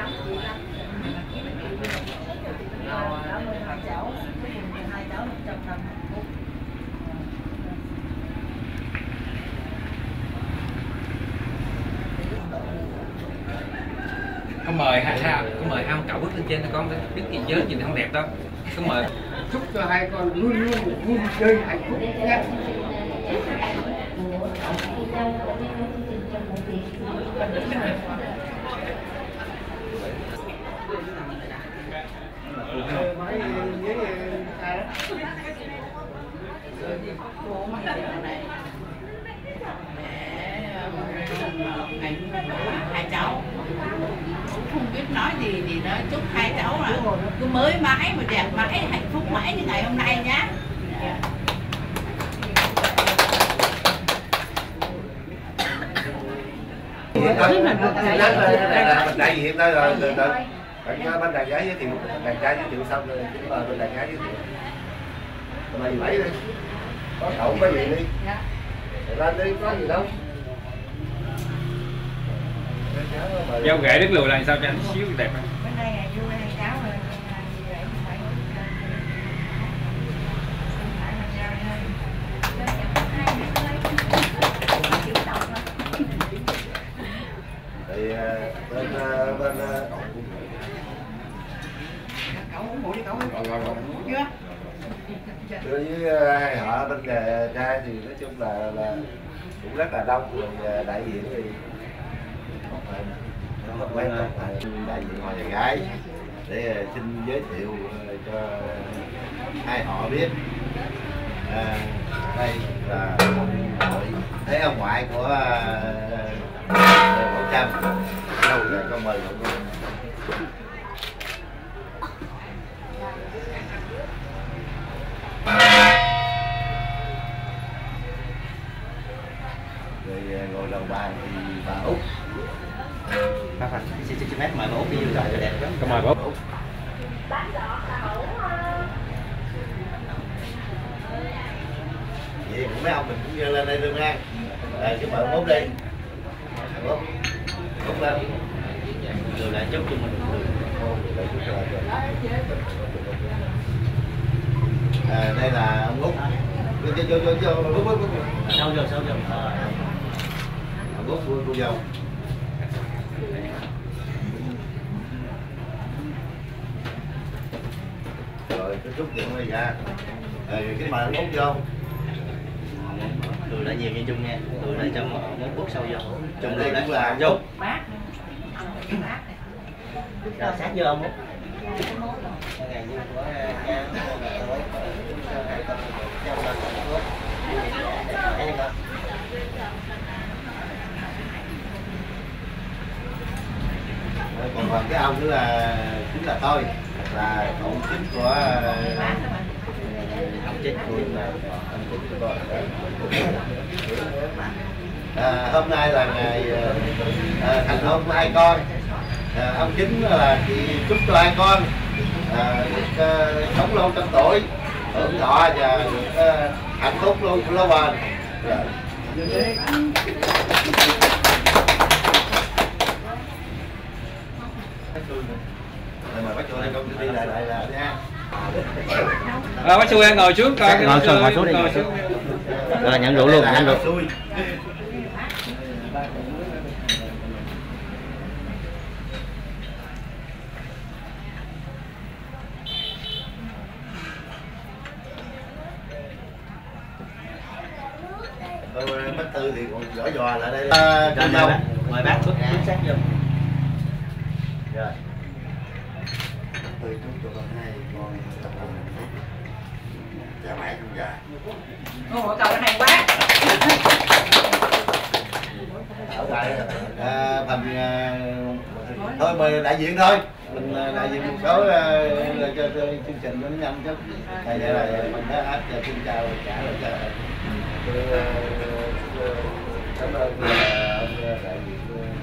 cảm ơn hai cháu trong năm phút. Có mời ông cậu bước lên trên con biết gì nhớ nhìn không đẹp đâu. Có mời chúc cho hai con luôn luôn vui chơi hạnh phúc nhé. Hai cháu không biết nói gì thì nói chúc hai cháu là cứ mới mãi mà đẹp mãi, hạnh phúc mãi như ngày hôm nay nhá. Mình đại diện đó rồi bên đàn gái giới thiệu, đàn trai giới thiệu xong rồi chúng ta bên đàn gái giới thiệu. Mày lấy đi, có cậu có gì đi, lên đi, có gì đâu. dâu ghệ đứt lùi là sao cho anh xíu đẹp không? Bên đây là vui hai cháu rồi. Thì bên Cậu uống mũi đi cậu. Chưa? đối với hai họ bên trai thì nói chung là cũng rất là đông, rồi đại diện thì mấy đại diện họ nhà gái để xin giới thiệu cho hai họ biết. Đây là thế ông ngoại của Bảo Trâm. Đâu rồi con mời cậu con. Rồi ngồi đầu bàn thì bà Út. xin phép mời bà Út đi vô trò cho đẹp lắm. Cảm ơn bà Út. Vậy cũng mấy ông mình cũng lên đây luôn nha. Chứ mời Út đi. Út lên. Rồi lại chúc cho mình. Đây là ông Út. Vô. Sao giờ. Ông Út cô dâu. Rồi cái chút chuyện này ra. Cái mời ông Út vô. Tôi đã nhiều như chung nha. Tôi đã cho một phút sau vô. Trong đây cũng là dâu. Bát. Rồi sát vô ông Út. Ngày vui của cha con hai con trong lần còn cái ông nữa là chính là tôi, là cậu chính của ông chính của ông chính của tôi. Hôm nay là ngày thành hôn của hai con. Ông chính là chị chúc cho hai con được sống lâu trăm tuổi, hưởng thọ và được hạnh phúc luôn lâu bền. Mời bác Xuôi công ty lại là nha. Bác Xuôi em ngồi xuống coi. Ngồi xuống đi. Rồi nhận rượu luôn, nhận rượu. Bác Tư thì còn giỏi dò lại đây. Mời bác bước chính xác vô. Rồi. Tư chú cho con hai con cha mẹ không già. Ồ, cầu này quá. Phần thôi mời đại diện thôi, mình đại diện một số cho chương trình nó nhanh chứ. Vậy là mình đã hát và xin chào cả rồi cho cảm ơn ông đại diện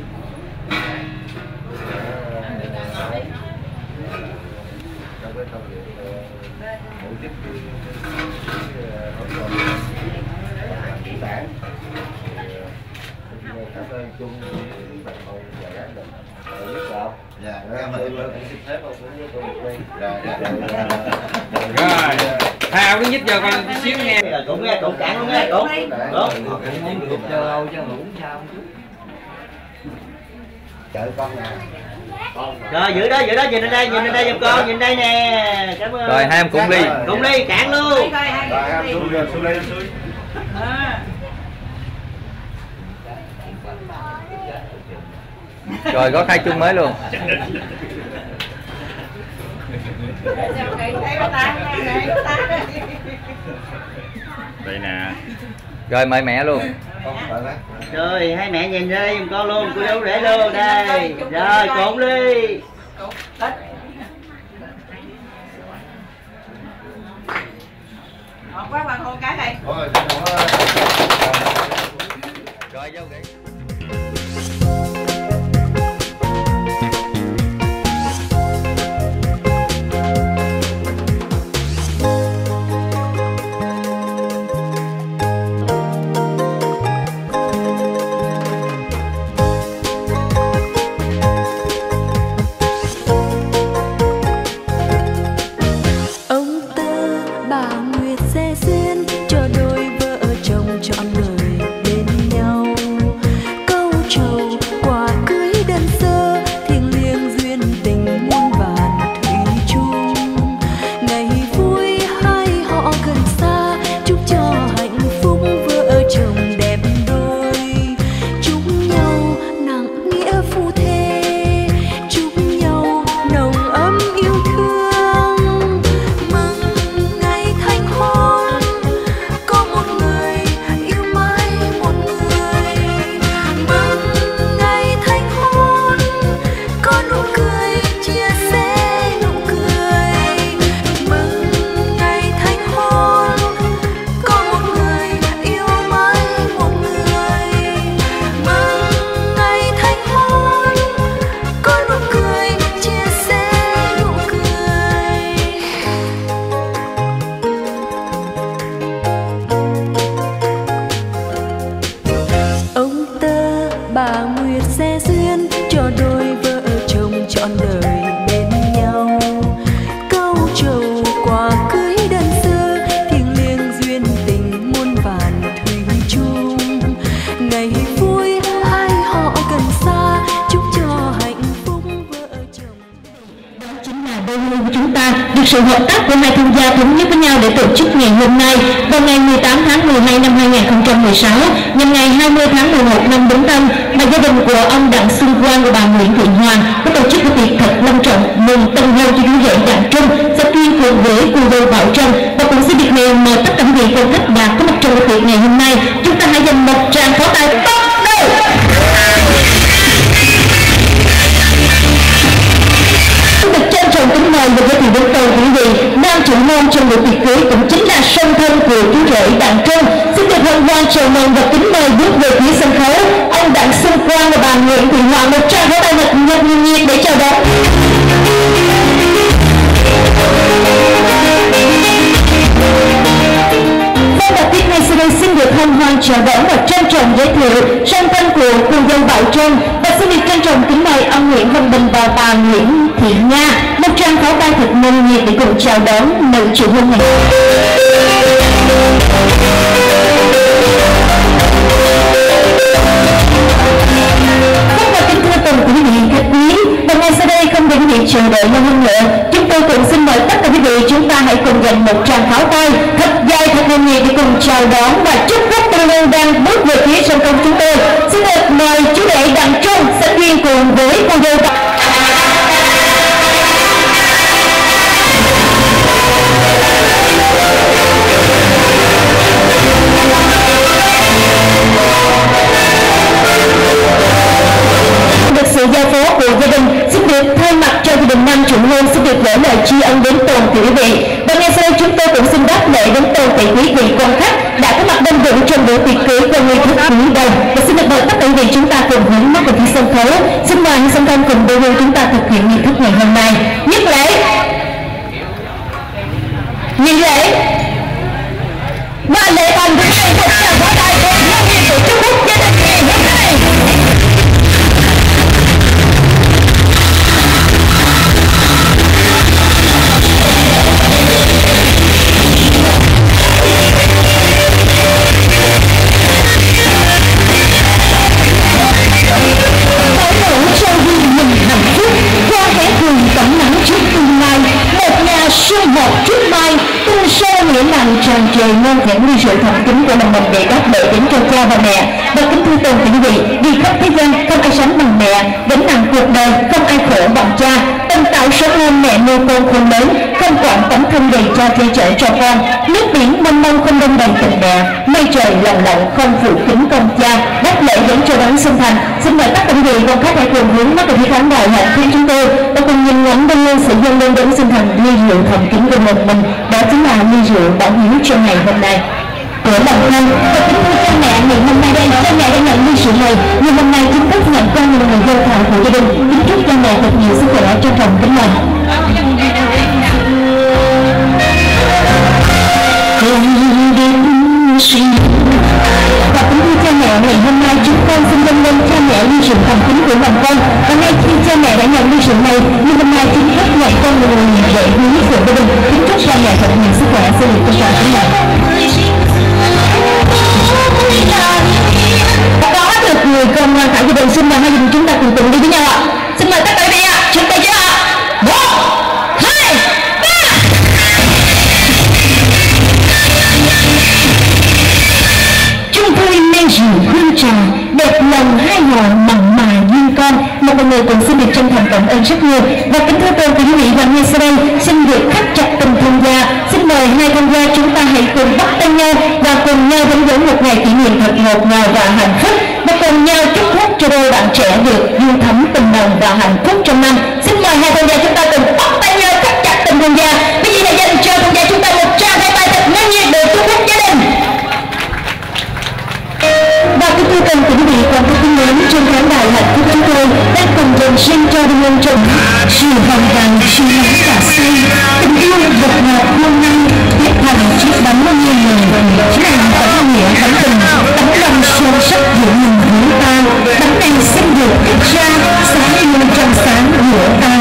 trong cái công việc tổ chức hỗ trợ chủ đảng. Cảm ơn chung bạn hồn và gái mình rất là dạ cảm ơn xin phép ông cũng tôi một ly rồi hai ông cứ nhích vào con xíu nghe cũng nghe cũng cản cũng nghe cũng đúng cho uống sao chút chợ con nè rồi giữ đó nhìn lên đây giùm con nhìn đây nè cảm ơn rồi hai em cùng ly cản luôn rồi rồi có khai chung mới luôn đây nè rồi mời mẹ luôn rồi hai mẹ nhìn đây giùm con luôn cô chú để luôn đây rồi cụng đi quá bằng hôn cái này rồi vô nghỉ. sự hợp tác của hai thương gia thống nhất với nhau để tổ chức ngày hôm nay vào ngày 18 tháng 12 năm 2016 nhằm ngày 20 tháng 11 năm Bính Tân, mà gia đình của ông Đặng Xuân Quang và bà Nguyễn Thị Hoàng có tổ chức một tiệc thật long trọng mừng tân hôn cho chú rể Đặng Trung sẽ tuyên cùng với cô dâu Bảo Trân, và cũng xin được mời tất cả quý vị quan khách đã có mặt trong buổi tiệc ngày hôm nay. Chúng ta hãy dành một tràng pháo tay bắt đầu. Được trân trọng kính mời và giới thiệu đến toàn quý vị, nam chủ môn trong buổi tiệc cưới cũng chính là song thân của chú rể Đặng Trung. Xin được hân hoan chào mừng và kính mời bước về phía sân khấu ông Đặng Xuân Quang và bà Nguyễn Thị Hoàng. Một tràng pháo tay thật nhiệt để chào đón. Và tiết này sau đây xin được hân hoan chào đón và trân trọng giới thiệu sang thân của cô dâu Bảo Trân, và xin được trân trọng kính mời ông Nguyễn Văn Bình và bà Nguyễn Thị Nga một tràng pháo tay thật nồng nhiệt để cùng chào đón nữ chủ hôn này. Kính thưa toàn quý vị khách quý, và ngay sau đây không để quý vị chờ đợi lâu hơn nữa, chúng tôi cũng xin mời tất cả quý vị chúng ta hãy cùng dành một tràng pháo tay thật dài thật nồng nhiệt để cùng chào đón và chúc phúc tương lai đang bước về phía sân khấu chúng tôi. Xin được mời chú rể Đặng Trung sẽ duyên cùng với cô dâu. Được sự giao phó của gia đình, xin được thay mặt cho gia đình nam chủ hôn xin được gửi lời tri ân đến toàn thể quý vị. Và ngay sau đây chúng tôi cũng xin đáp lễ đến toàn thể quý vị quan khách đã có mặt đông đủ trong buổi tiệc cưới và nghi thức cưới đầu. Và xin được mời tất cả quý vị chúng ta cùng hướng mắt về phía sân khấu. Xin mời sân khấu cùng đôi bên chúng ta thực hiện nghi thức ngày hôm nay. Nhất lễ, nhị lễ, ba lễ thành thứ hai một tràng pháo tay cùng nhau nhiệt để chúc phúc gia đình ngày hôm nay. Tràn trề ngon thẹn ly rượu thành kính của mình để đáp lễ đến cho cha và mẹ. Và kính thưa toàn thể quý vị, vì khắp thế gian không ai sánh bằng mẹ, gánh nặng cuộc đời không ai khổ bằng cha. Tân tạo sống ơn mẹ nuôi con khôn lớn, không quản tấm thân đầy cha che chở cho con. Nước biển mênh mông không đông đầy tình mẹ, mây trời lồng lộng không phủ kính công cha. Đáp lễ đến cho đấng sinh thành. Xin mời tất cả quý vị quan khách hãy cùng hướng mắt về phía khán đài hạnh phúc chúng tôi và cùng nhìn ngắm bên lên sự dâng lên đấng sinh thành ly rượu thành kính của mình. Đó chính là ly rượu bảo hiếu cho ngày hôm nay của bản thân. Và kính thưa cha mẹ, ngày hôm nay đây cha mẹ đã nhận ly rượu này, nhưng hôm nay chính thức nhận con là người dâu thảo của gia đình. Kính chúc cha mẹ thật nhiều sức khỏe, trân trọng kính mời. Và kính thưa cha mẹ, ngày hôm nay chúng con xin dâng lên cha mẹ ly rượu thành kính của bản thân. Và ngay khi cha mẹ đã nhận ly rượu này, nhưng hôm nay chính thức nhận con là người dạy hiếu của gia đình. Kính chúc cha mẹ thật nhiều sức khỏe, xin được trân trọng kính mời. Có được người con ngoan khải gia đình, xin mời hai gia đình chúng ta cùng đi với nhau ạ. Xin mời tất cả quý vị ạ, chuẩn bị chưa ạ? 1, 2, 3. Chúng tôi men rượu hương trà, đẹp lòng hai họ mặn mà duyên con. Một người cùng xin được chân thành cảm ơn rất nhiều. Và kính thưa toàn thể quý vị, và ngay sau đây xin được thắt chặt tình thân gia. Xin mời hai con gia chúng ta hãy cùng bắt tay nhau và cùng nhau đến với một ngày kỷ niệm thật ngọt ngào và hạnh phúc, và cùng nhau chúc phúc cho đôi bạn trẻ được yêu thắm tình đồng và hạnh phúc trong năm. Xin mời hai con gia chúng ta cùng bắt tay nhau thắt chặt tình thân gia. Bây giờ là dành cho con gia chúng ta một tràng tay thật nồng nhiệt để chúc phúc gia đình. Và kính thưa toàn thể quý vị, còn có tin lớn trên khán đài hạnh phúc chúng tôi đang cùng dành riêng cho đôi nhân chồng sự hồng vàng sự nắng cả say tình yêu vật ngọt hôm nay kết thành chiếc bánh nghiêng người làm tấm nghĩa tấm tình tấm lòng sâu sắc giữa mình với ta. Bánh này xin được ra sáng luôn trong sáng giữa ta.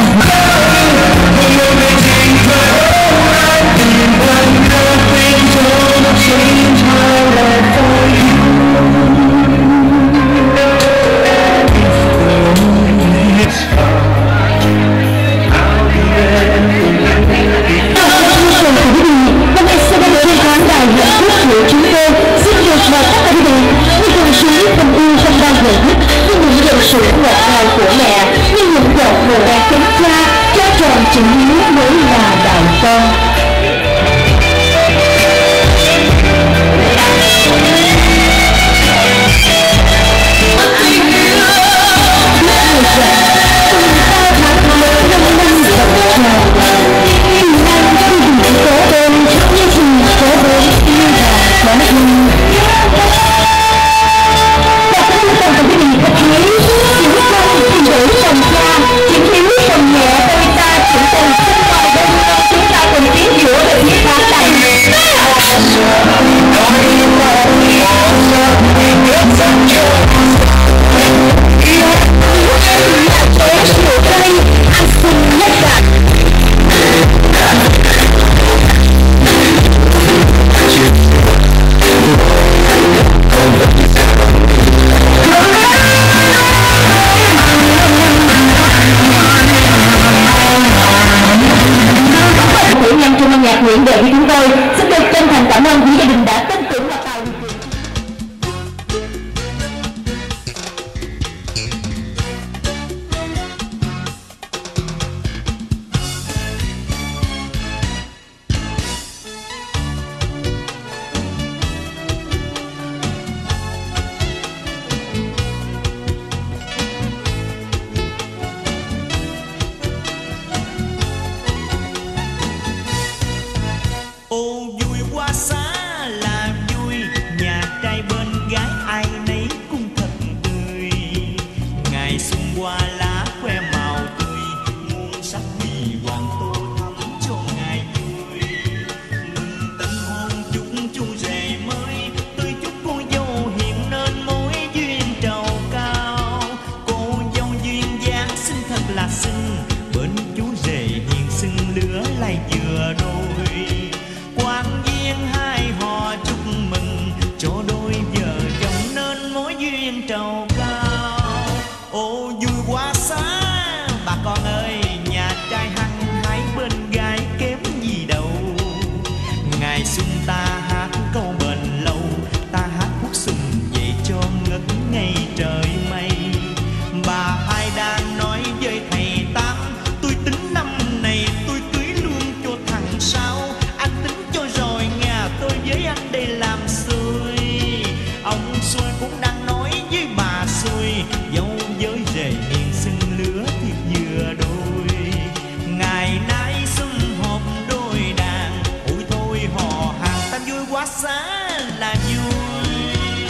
lấy anh để làm xuôi. Ông xuôi cũng đang nói với bà xuôi, dâu với rể hiền xưng lứa thiệt vừa đôi. Ngày nay sum họp đôi đàn, ôi thôi hò hàng ta vui quá xá là vui.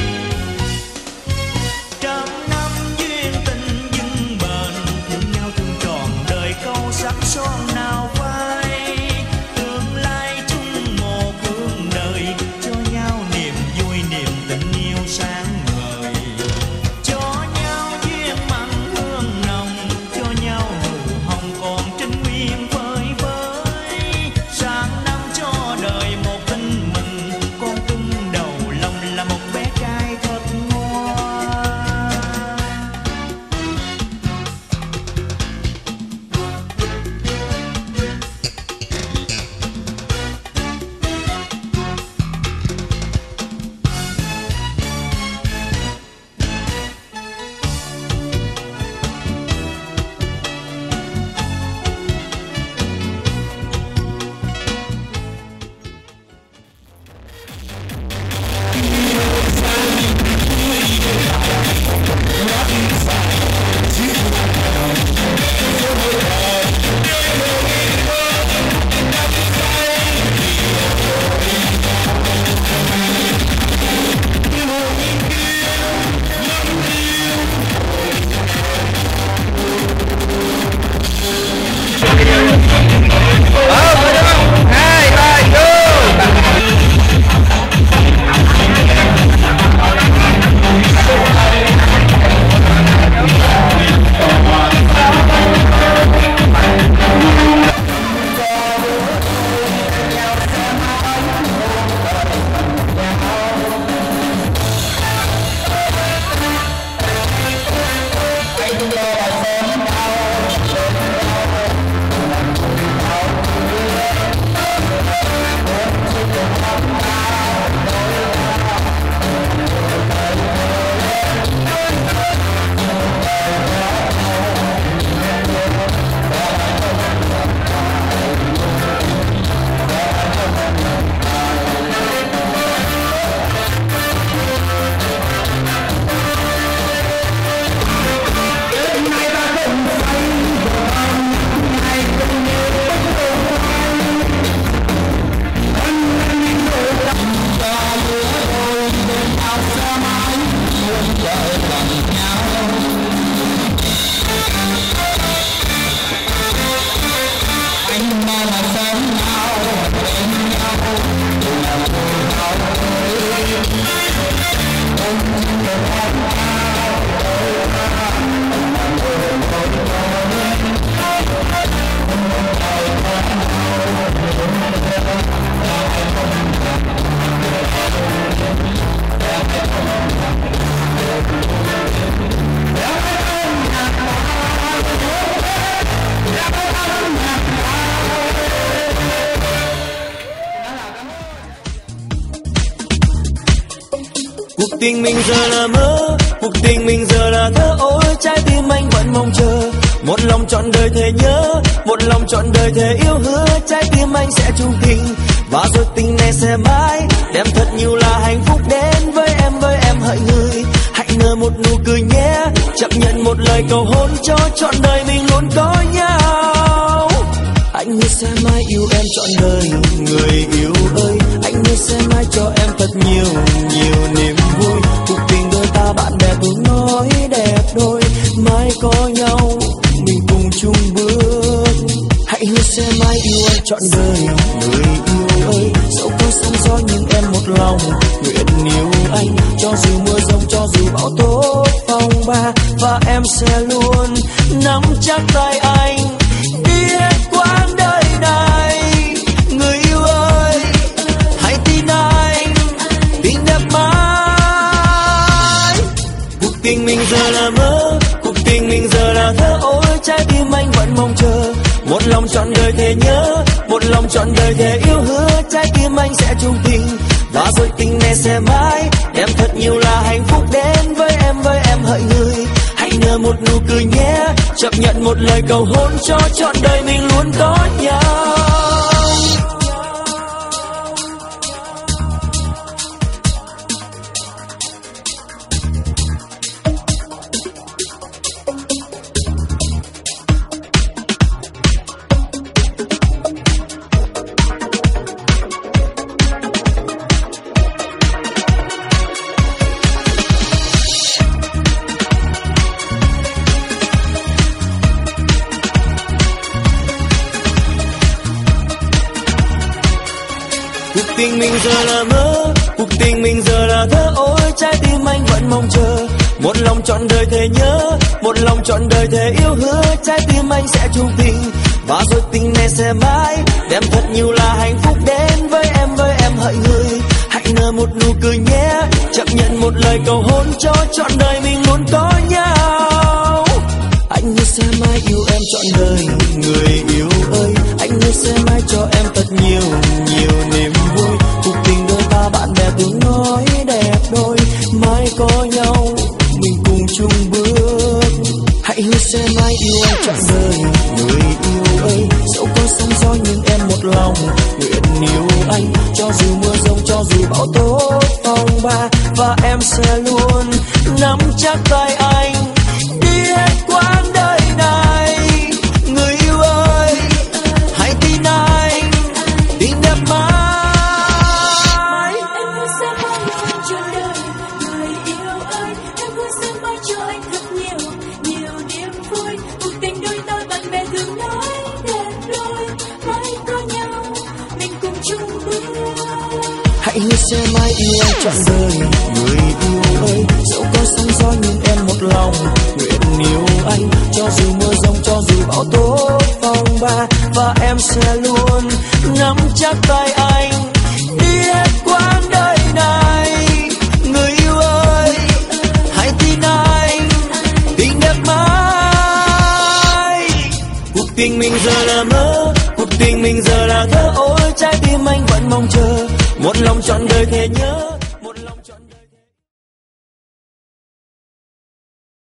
Trăm năm duyên tình vững bền, thương nhau thương trọn đời câu sắc son nào phai. Tương lai chung một hướng đời, cho nhau niềm vui niềm tình yêu sáng ngời. Cho nhau duyên mặn hương nồng, cho nhau nụ hồng còn trinh nguyên phơi phới. Sang năm cho đời một tình mình, con cưng đầu lòng là một bé trai thật ngoan. Cuộc tình mình giờ là mơ, cuộc tình mình giờ là thơ. Ôi trái tim anh vẫn mong chờ, một lòng trọn đời thề nhớ, một lòng trọn đời thề yêu hứa. Trái tim anh sẽ chung tình, và rồi tình này sẽ mãi đem thật nhiều là hạnh phúc đến với em hỡi người. Hãy nở một nụ cười nhé, chấp nhận một lời cầu hôn cho trọn đời mình luôn có nhau. Anh hứa sẽ mãi yêu em trọn đời, người yêu ơi. Anh hứa sẽ mãi cho em thật nhiều niềm vui. Cuộc tình đôi ta bạn bè tôi nói đẹp đôi, mãi có nhau mình cùng chung bước. Hãy hứa sẽ mãi yêu em trọn đời, người yêu ơi. Dẫu có sóng gió nhưng em một lòng nguyện yêu anh. Cho dù mưa rông, cho dù bão tố phong ba, và em sẽ luôn nắm chắc tay anh đi hết quãng đời này. Người yêu ơi, hãy tin anh, tình đẹp mãi. Cuộc tình mình giờ là mơ, cuộc tình mình giờ là thơ. Ôi trái tim anh vẫn mong chờ, một lòng trọn đời thề nhớ, một lòng trọn đời thề yêu hứa. Trái tim anh sẽ chung tình, và rồi tình này sẽ mãi đem thật nhiều là hạnh phúc đến với em hỡi người. Hãy nở một nụ cười nhé, chấp nhận một lời cầu hôn cho trọn đời mình luôn có nhau. mình giờ là mơ, cuộc tình mình giờ là thơ. Ôi trái tim anh vẫn mong chờ, một lòng trọn đời thề nhớ, một lòng trọn đời thề yêu. Hứa trái tim anh sẽ chung tình, và rồi tình này sẽ mãi đem thật nhiều là hạnh phúc đến với em hỡi người. Hãy nở một nụ cười nhé, chấp nhận một lời cầu hôn cho trọn đời mình luôn có nhau. Anh hứa sẽ mãi yêu em trọn đời, người yêu ơi. Anh hứa sẽ mãi cho em thật nhiều niềm vui. Cuộc tình đôi ta bạn bè tiếng nói đẹp đôi, mãi có nhau mình cùng chung bước. Hãy hứa sẽ mãi yêu em trọn đời, người yêu ơi. Dẫu có sóng gió nhưng em một lòng nguyện yêu anh. Cho dù mưa giông, cho dù bão tố phong ba, và em sẽ luôn nắm chắc tay anh đi hết quãng đời này. Người yêu ơi, hãy tin anh, tin đẹp mãi. Em hứa sẽ mãi yêu anh trọn đời, người yêu ơi. Em hứa sẽ mãi cho anh thật nhiều niềm vui. Cuộc tình đôi ta bạn bè thường nói đẹp đôi, mãi có nhau mình cùng chung bước. Hãy hứa sẽ mãi yêu anh trọn đời, người yêu ơi. Dẫu có sóng gió nhưng em một lòng nguyện yêu anh. Cho dù mưa giông, cho dù bão tố phong ba, và em sẽ luôn nắm chắc tay anh đi hết quãng đời này. Người yêu ơi, hãy tin anh, tình đẹp mãi. Cuộc tình mình giờ là mơ, cuộc tình mình giờ là thơ. Ôi trái tim anh vẫn mong chờ, một lòng trọn đời thề nhớ.